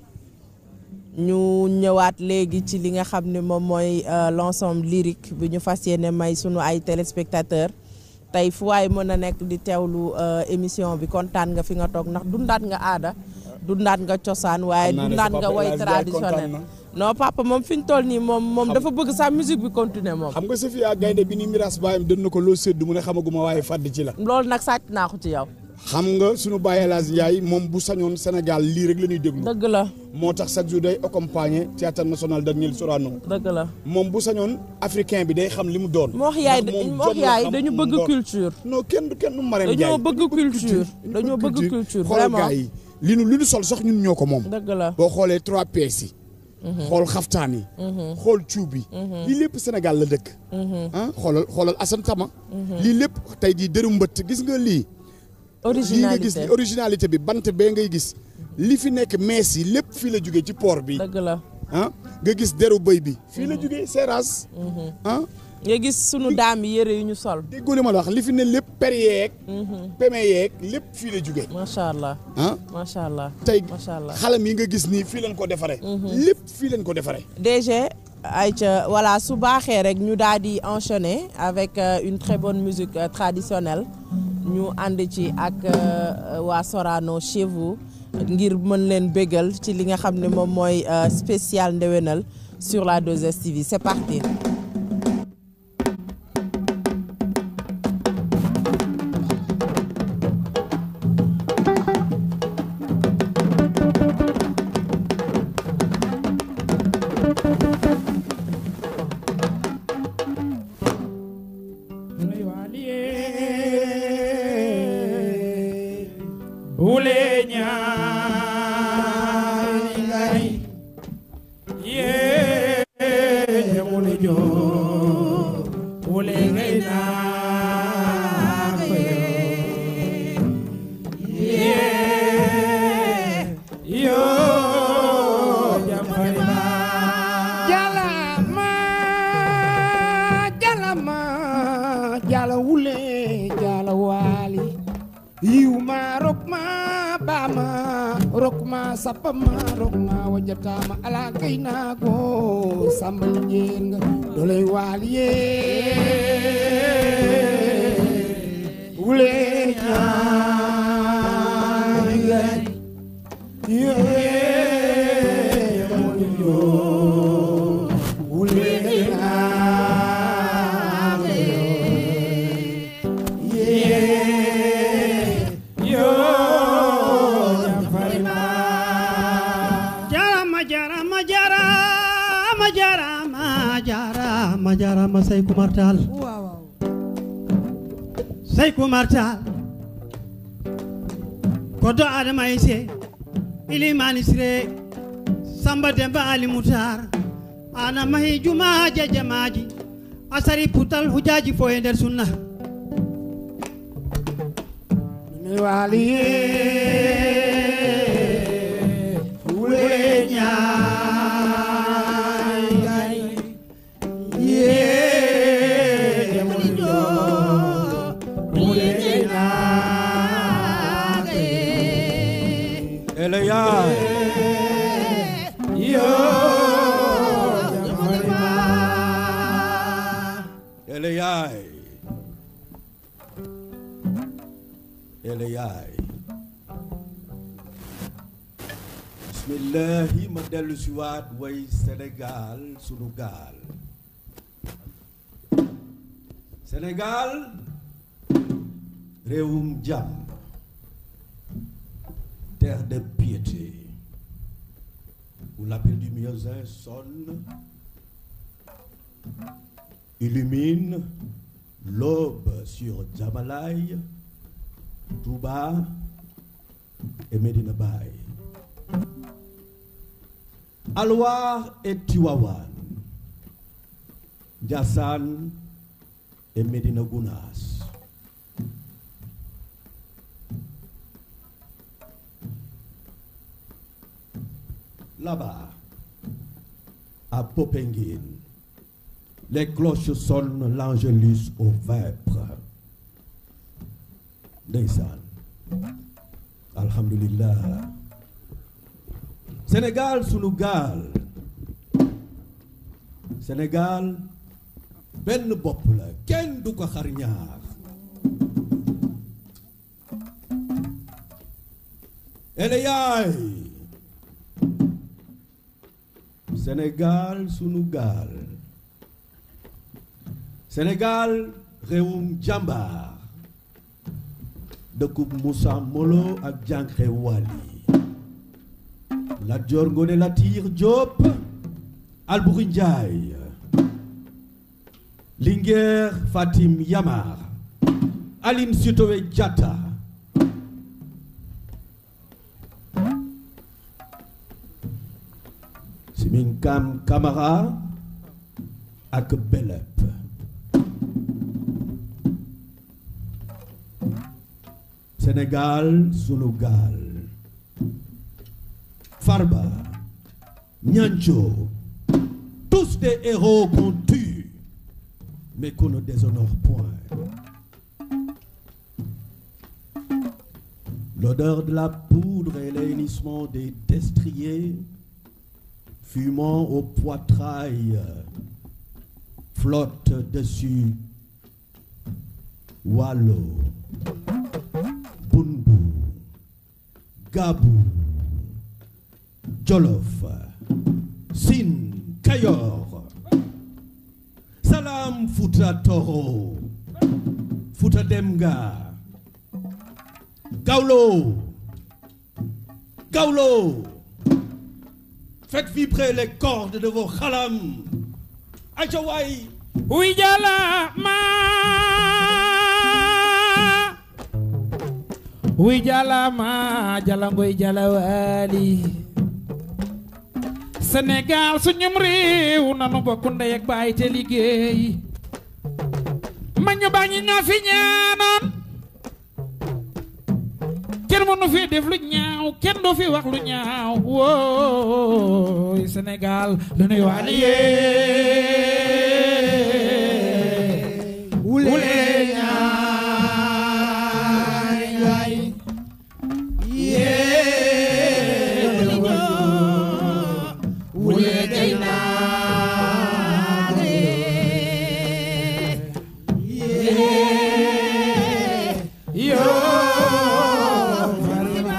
[SPEAKER 2] ñu ñëwaat léegi ci li nga xam ne moom mooy l'ensemble lyrique bi ñu fas yéene may sunu ay téléspectateurs tey fu waay mën a nekk di teewlu émission bi kontaan nga fi nga toog ndax dundaat nga aada dundaat nga cosaan waaye dundaat nga way traditionnel non papa moom fi ñu toll nii moom dafa bëgg sa musique bi continuer moom
[SPEAKER 3] xam nga Sophia Gaynde bi ni miras baayam dën na ko loo séddu mu ne xamaguma waaye fàdd ci la
[SPEAKER 2] loolu nag sàcc naa ko ci yow
[SPEAKER 3] xam nga suñu Baye El Hadj Ndiaye moom bu sañoon Sénégal lii rek la ñuy déglu
[SPEAKER 2] dëgg la
[SPEAKER 3] moo tax chaque jour day accompagner théâtre national Daniel Sorano
[SPEAKER 2] dëgg la
[SPEAKER 3] moom bu sañoon africain bi day xam li mu doon
[SPEAKER 2] moox yaay dañu bëgg culture
[SPEAKER 3] non kenn du Marème Ndiaye
[SPEAKER 2] dañoo bëgg culture dañoo bëgg culture vraiment
[SPEAKER 3] xool gars yi li nu sol sax ñun ñoo ko moom
[SPEAKER 2] dëgg la
[SPEAKER 3] boo xoolee 3 pièces yi xool xaftaan yi xool cuub yi lii lépp Sénégal la dëkk ah xoolal Assane Tama lii lépp tey jii dëru mbëtt gis nga lii nga gis ni originalité bi bant bee ngay gis li fi nekk mees yi lépp fii la jógee ci port bi
[SPEAKER 2] dëgg la
[SPEAKER 3] ah nga gis deru bëy bi fii la jógee Seras ah
[SPEAKER 2] nga gis sunu daam yi yëre yu ñu sol
[SPEAKER 3] déggoo li ma la wax li fi ne lépp per yeeg peme yeeg lépp fii la jógee
[SPEAKER 2] macha allah
[SPEAKER 3] ah
[SPEAKER 2] macha allah
[SPEAKER 3] tey
[SPEAKER 2] macha allah
[SPEAKER 3] xalam yi nga gis nii fii lañ ko defaree lépp fii lañ ko defaree
[SPEAKER 2] DG ayca voilà su baaxee rek ñu daal di enchaîner avec une très bonne musique traditionnelle ñu ànd ci ak waa Sorano chez vous ngir mën leen bégal ci li nga xam ne moom mooy spécial ndewenal sur la 2STV c'est parti.
[SPEAKER 16] sapama rokma wajatama ala kaynago sambal jenga dolay waliye wule
[SPEAKER 17] jarama Saykou Martal Saykou Martal kodo adama ise ilimani sire samba demba ali mutar ana mahi juma jamaji asari putal hujaji fo e nder sunna
[SPEAKER 16] mi waliye wule ñaay gay ye mulijo wule ñaay
[SPEAKER 18] ele yaay
[SPEAKER 16] yo
[SPEAKER 18] ele yaay ele yaay bismillahi ma dellu si waat way Sénégal sunu gaal Sénégal réewum jàmm terre de piété où l'appel du muezzin sonne illumine l'aube sur Djamalaï, Touba et Medina Baye. Alwar et Tiwawan, Ndiassane et Medina Gounass. Là-bas, à Popenguine, les cloches sonnent l'Angélus aux vêpres. Ndeysaan. Alhamdulillah. Sénégal sunu gaal. Sénégal benn bopp la kenn du ko xar ñaar. ele yaay. Sénégal sunu gaal. Sénégal réewum jàmbaar dëkkub Moussa Molo ak Jànqe Wali Lat Joor Ngoone Latiir Jóob Alburi Njaay Linguère Fatim Yamar Aline Sitoé Diatta Siminkam Kamara ak Belep Sénégal sunu gaal Farba Niancho tous des héros qu'on tue mais qu'on ne déshonore point. L'odeur de la poudre et les hennissements des destriers fumant au poitrail flotte dessus Wallo, Bundu, Gabu, Jolof, Sine, Kayor, Salam Fouta Toro, Fouta Demga, Gaulo, Gaulo, faites vibrer les cordes de vos khalam. Achawaï,
[SPEAKER 16] oui, Jala, oui, Jala, Jalangoy, Jalawali. Sénégal suñum réew nanu bokk ndey ak baay te liggéey mag ñu baax ñi ñoo fi ñaanoon kenn mënu fi def lu ñaaw kenn du fi wax lu ñaaw wooy Sénégal lu nuy waliyee wule ñaay waay yee wule gay naare yee yoo farima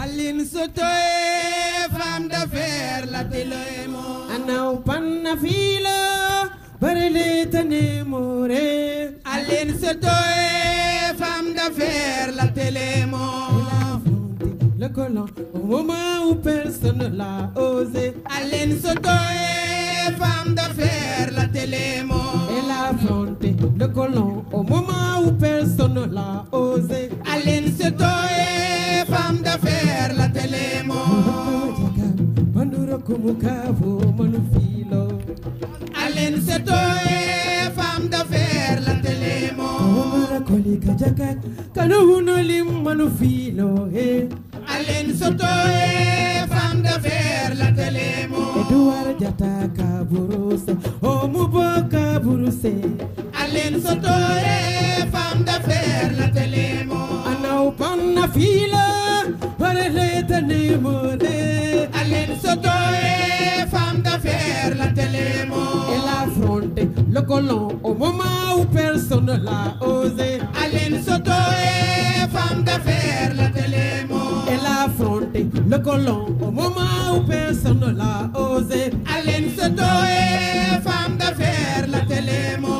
[SPEAKER 19] Aline Sotoé, femme d'affaires, la télé mo. Anau panna fila, barele tane more. Aline Sotoé, femme d'affaires, la télé mo. Le collant au moment où personne l'a osé. Aline Sotoé, femme d'affaires, la télé mo. Elle a affronté le collant au moment où personne l'a osé. Aline Sotoé, femme d'affaires, la télé mo. Manduro kumukavu manufilo. Aline Sotoé, femme d'affaires, la télé mo. Kolika jakat kanu lim manufilo he. Aline Sotoé, femme d'affaires, la télé mo. Edouard Diatta Kaburuse, oh Moubo Kaburuse. Aline Sotoé, femme d'affaires, la télé mo. Anau panna fila, barele tane mode. Aline Sotoé, femme d'affaires, la télé mo. Elle a affronté le colon au moment où personne l'a osé. Aline Sotoé, femme d'affaires, la télé mo. Elle a affronté le colon au moment où personne l'a osé. Aline Sotoé, femme d'affaires, la télé mo.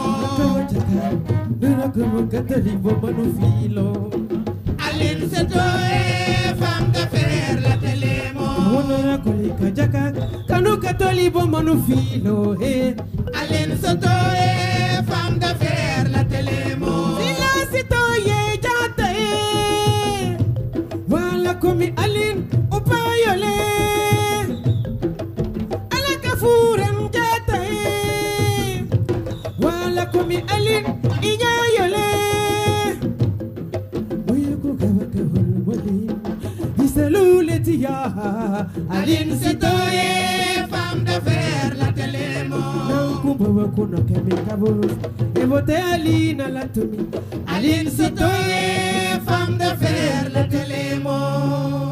[SPEAKER 19] Aline Sotoé, femme d'affaires, la télé mo. Kanu katoli bo manufilo he. Aline Sotoé, femme d'affaires, la télé mo. Sila Sotoé jata he. Wala komi Aline upayole. Ala kafuram jata he. Wala komi Aline inyayole. Aline Sotoé, femme d'affaires, la télé mo. Aline Sotoé, femme d'affaires, la télé mo.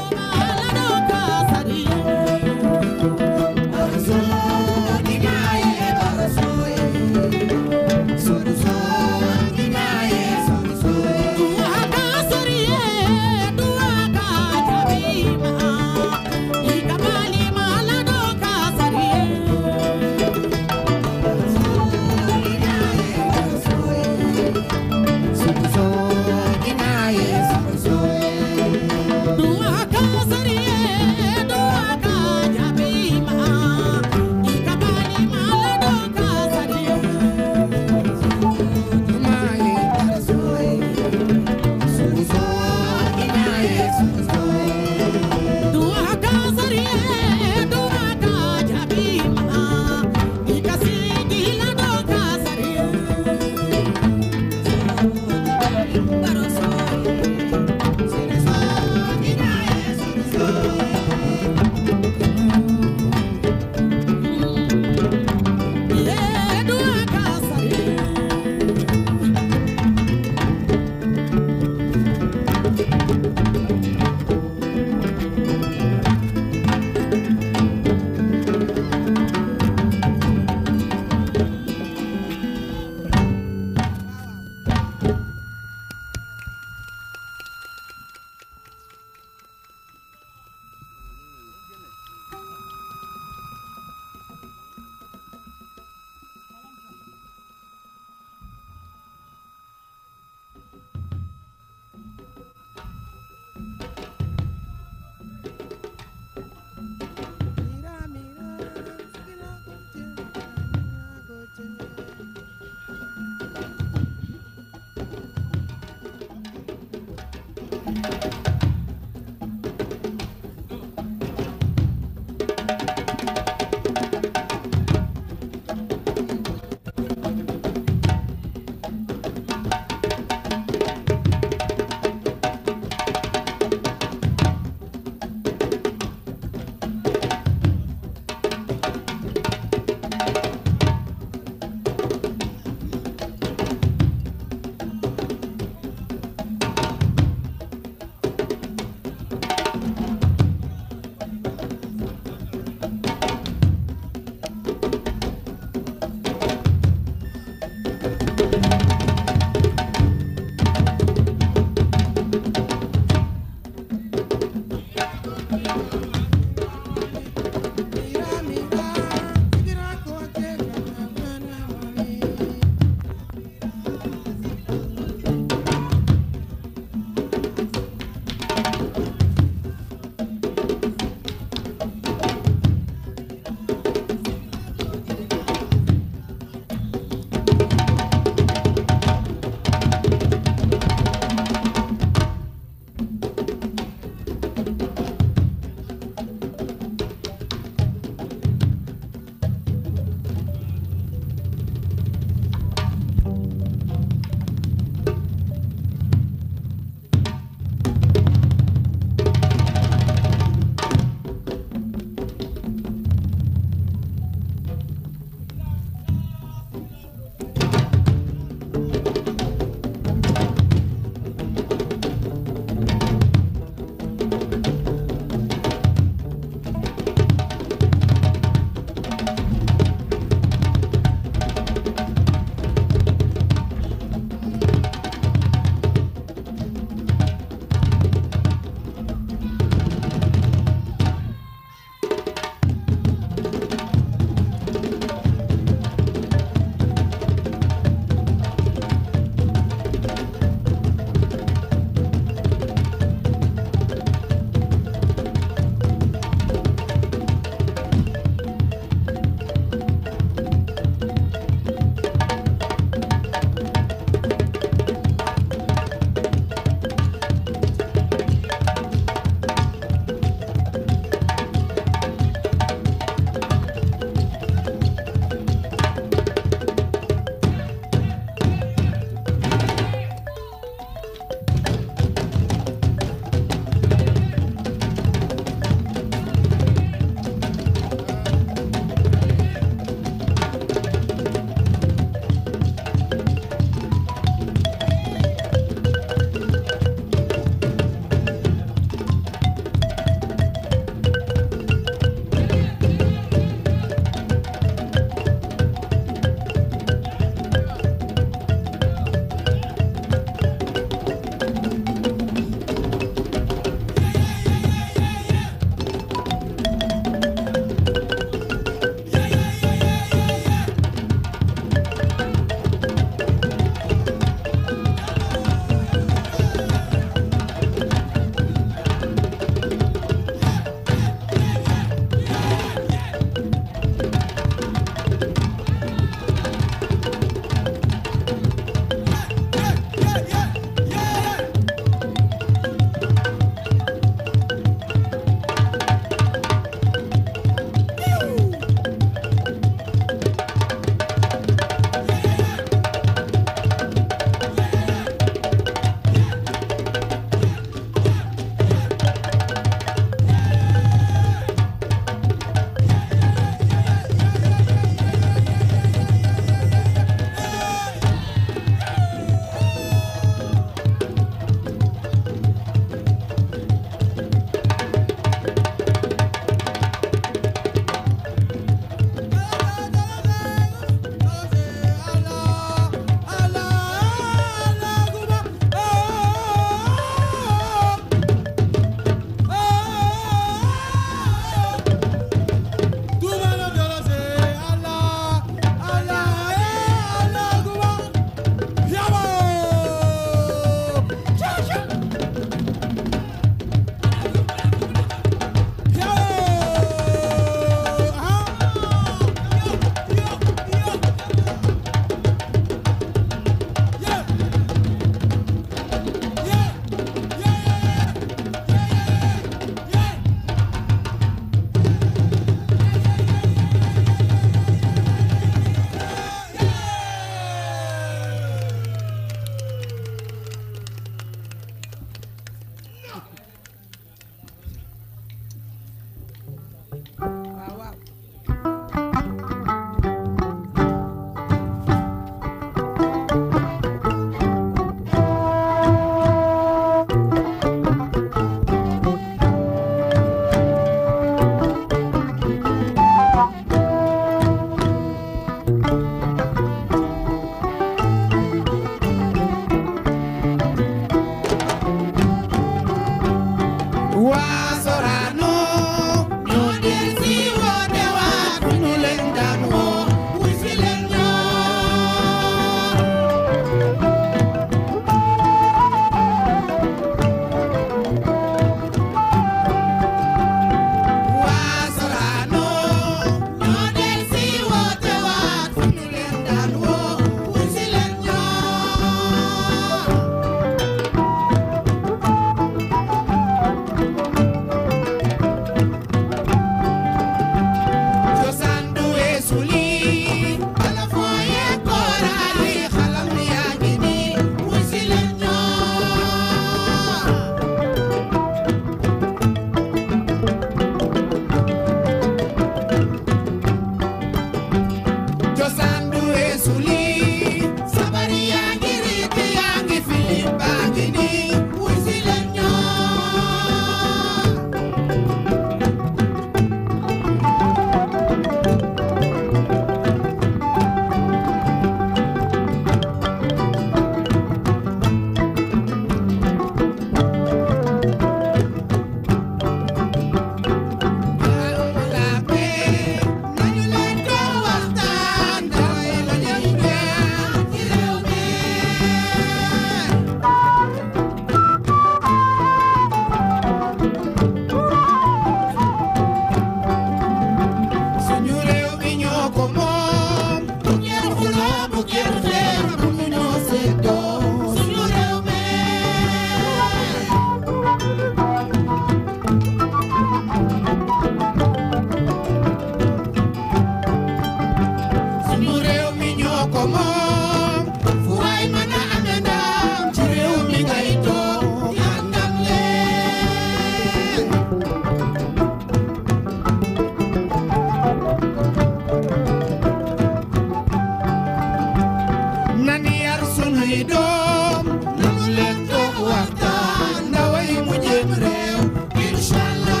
[SPEAKER 19] yi doom nanu leen toog waxtaan ndaw yi mu jëm réew inshallah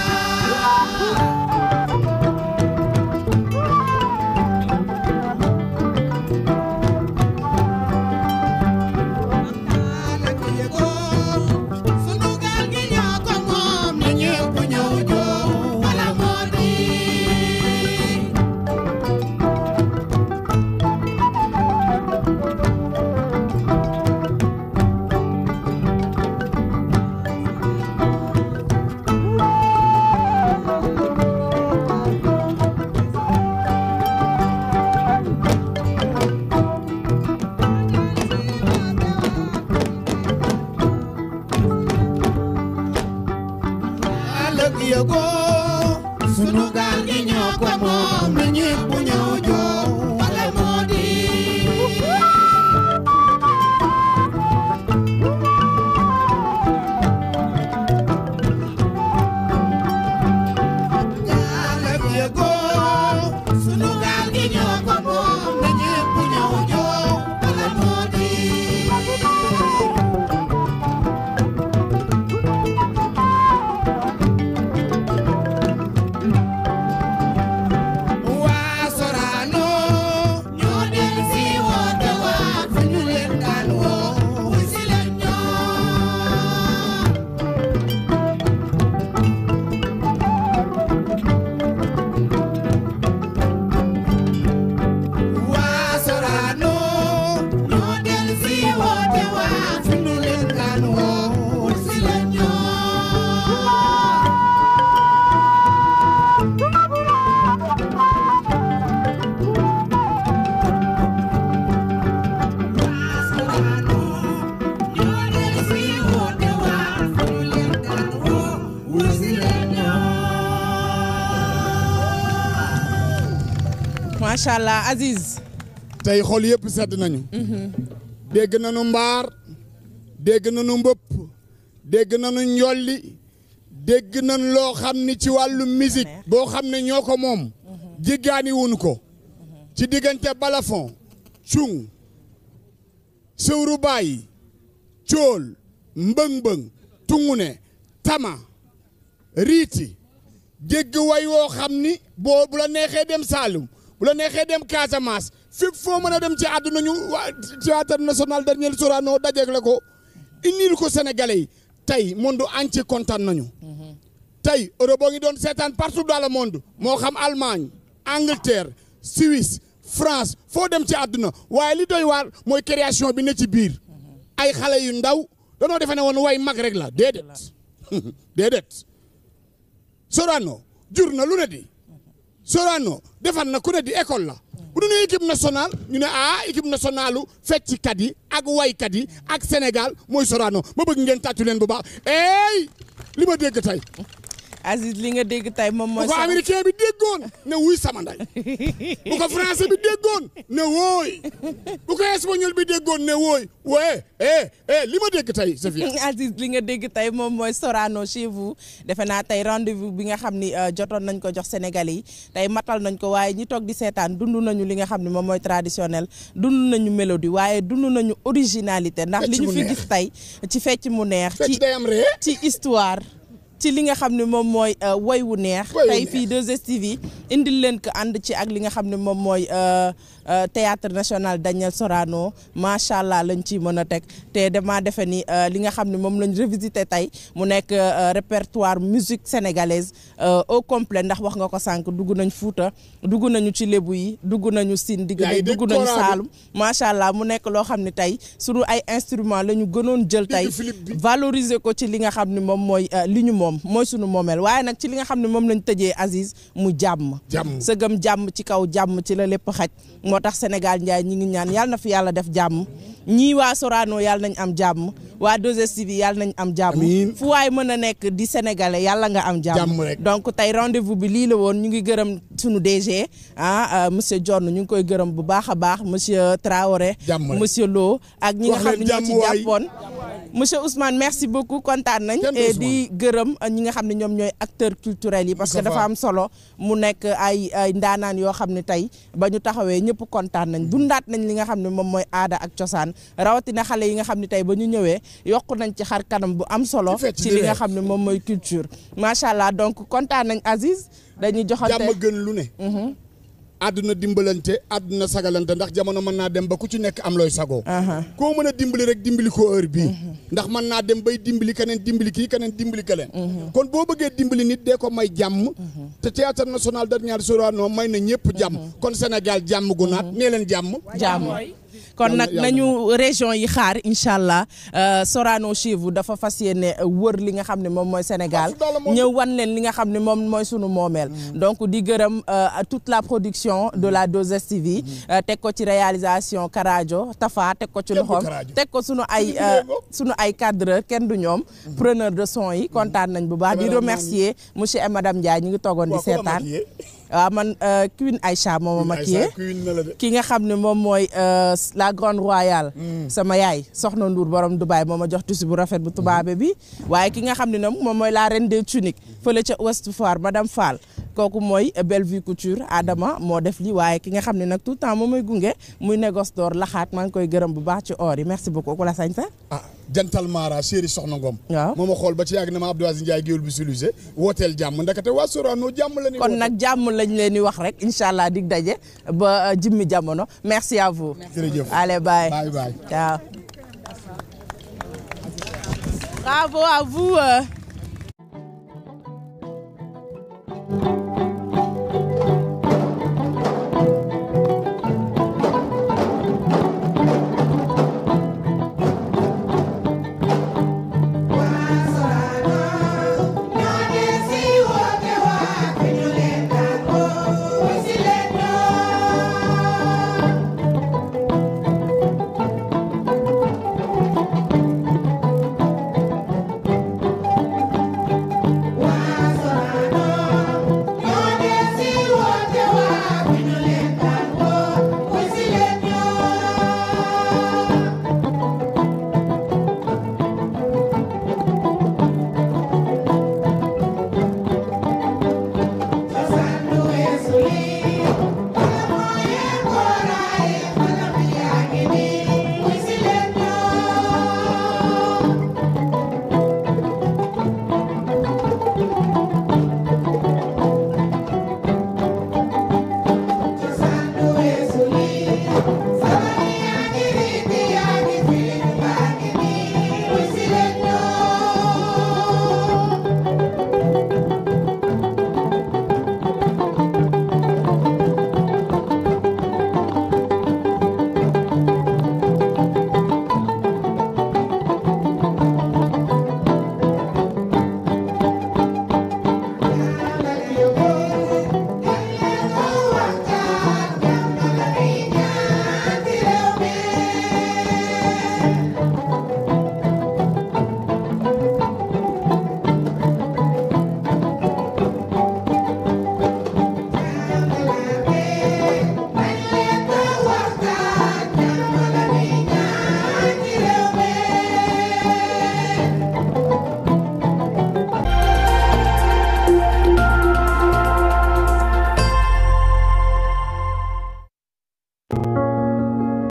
[SPEAKER 19] sunu gaal gi ñoo ko moom na ñëpp ñëw joo wala moo di ëllëg yëgoo sunu gaal gi ñoo ko moom na ñëpp ñëw joo wala moo di ëllëg yëgoo sunu gaal gi ñoo ko moom na ñëpp ñëw joo wala moo di waa Sorano ñoo del si woote waa fi ñu leen daan woo wuy si leen ñoo waa Sorano ñoo del si woote waa fi ñu leen daan woo wuy si leen ñoo
[SPEAKER 2] macha allah Aziz.
[SPEAKER 3] tey xol yëpp sedd nañu. dégg nañu mbaar dégg nañu mbëpp dégg nañu njolli dégg nañu loo xam ni ci wàllu musique boo xam ne ñoo ko moom jiggaani wuñu ko ci diggante balafon cung sëwru baay cool mbëng-mbëng tungune tama riiti dégg way woo xam ni boo bu la neexee dem Saalum bu la neexee dem Casamance fépp foo mën a dem ci àdduna ñu waa théâtre national Daniel Sorano dajeeg la ko indil ko Sénégalais yi tey monde entier kontaan nañu. tey Europe boo ngi doon seetaan partout dans le monde moo xam Allemagne Angleterre Suisse France foo dem ci àdduna waaye li doy waar mooy création bi ne ci biir ay xale yu ndaw danoo defe ne woon way mag rek la déedéet déedéet Sorano jur na lu ne di Sorano defar na ku ne di école la bu ñu nee équipe nationale ñu ne équipe nationalu fecckat yi ak waykat yi ak Sénégal mooy Sorano ma bëgg ngeen tàccu leen bu baax li ma dégg tey.
[SPEAKER 2] Aziz li nga dégg tey moom mooy.
[SPEAKER 3] bu ko américain bi déggoon ne wuy sama nday bu ko français bi déggoon ne wooy bu ko espagnol bi déggoon ne wooy wooye li ma dégg tey Safia.
[SPEAKER 2] Aziz li nga dégg tey moom mooy Sorano chez vous defe naa tey rendez-vous bi nga xam ni jotoon nañ ko jox Sénégalais yi tey matal nañ ko waaye ñi toog di seetaan dund nañu li nga xam ne moom mooy traditionnel dund nañu mélodie waaye dund nañu originalité ndax li ñu fi gis tey ci fecc mu neex ci histoire ci li nga xam ne moom mooy woy wu neex tey fii 2STV indil leen ko ànd ci ak li nga xam ne moom mooy théâtre national Daniel Sorano macha allah lañ ci mën a teg te damaa defe ni li nga xam ne moom lañ revisité tey mu nekk répertoire musique sénégalaise au complet ndax wax nga ko sànq dugg nañ Fuuta dugg nañu ci Lébu yi dugg nañu Siin dugg nañu Saalum macha allah mu nekk loo xam ne tey sunu ay instrument la ñu gënoon jël tey valoriser ko ci li nga xam ne moom mooy li ñu moom mooy sunu moomeel waaye nag ci li nga xam ne moom lañ tëjee Aziz mu jàmm sëgëm jàmm ci kaw jàmm ci la lépp xaj moo tax Sénégal njaay ñi ngi ñaan yàlla na fi yàlla def jàmm ñii waa Sorano yàlla nañ am jàmm waa 2STV yàlla nañ am jàmm fu waay mën a nekk di sénégalais yàlla nga am jàmm donc tey rendez-vous bi lii la woon ñu ngi gërëm sunu DG monsieur John ñu ngi koy gërëm bu baax a baax monsieur Traoré monsieur Lo ak ñi nga xam ne ñoo ci jàppoon monsieur Ousmane merci beaucoup kontaan nañ et di gërëm ñi nga xam ne ñoom ñooy acteurs culturels yi parce que dafa am solo mu nekk ay ndaanaan yoo xam ne tey ba ñu taxawee ñëpp kontaan nañ dundaat nañ li nga xam ne moom mooy aada ak cosaan rawatina xale yi nga xam ne tey ba ñu ñëwee yokku nañ ci xar kanam bu am solo ci li nga xam ne moom mooy culture macha allah donc kontaan nañ Aziz dañuy joxante
[SPEAKER 3] jàmm gën lu ne àdduna dimbalante àdduna sagalante ndax jamono mën naa dem ba ku ci nekk am looy sagoo koo mën a dimbali rek dimbali ko heure bii ndax mën naa dem bay dimbali keneen dimbali kii keneen dimbali keneen kon boo bëggee dimbali nit dee ko may jàmm te théâtre national Daniel Sorano may na ñëpp jàmm kon Sénégal jàmm gu naat nee leen jàmm
[SPEAKER 2] kon nag nañu région yi xaar incha allah Sorano chez vous dafa fas yéene wër li nga xam ne moom mooy Sénégal ñëw wan leen li nga xam ne moom mooy sunu moomeel donc di gërëm toute la production de la 2STV teg ko ci réalisation Karajo Tafa teg ko ci loxoom teg ko sunu ay cadreur kenn du ñoom preneur de son yi kontaan nañ bu baax di remercier monsieur et madame Ndiaye ñu ngi toogoon di seetaan waaw man Queen Aïcha moo ma maquillé ki nga xam ne moom mooy la grande royale sama yaay soxna Ndour borom Dubaï moo ma jox tissu bu rafet bu tubaabe bi waaye ki nga xam ne moom mooy la reine des tuniques fële ca Ouest Foire madame Fall kooku mooy Bellevue Couture Adama moo def li waaye ki nga xam ne nag tout le temps moom mooy gunge muy négoce d'or laxaat maa ngi koy gërëm bu baax ci or yi merci beaucoup ku la sañ sa
[SPEAKER 3] jantal Mara chéri soxna Ngom
[SPEAKER 2] waaw
[SPEAKER 3] moo ma xool ba ci yàgg na ma Abdou Aziz Ndiaye géwél bi silusé wooteel jàmm ndakate waa Sorano jàmm la ni
[SPEAKER 2] kon nag jàmm lañ leen di wax rek incha allah dig daje ba jimmi jamono merci à vous
[SPEAKER 3] jërëjëf
[SPEAKER 2] allez bye
[SPEAKER 3] bye bye
[SPEAKER 2] ciao bravo à vous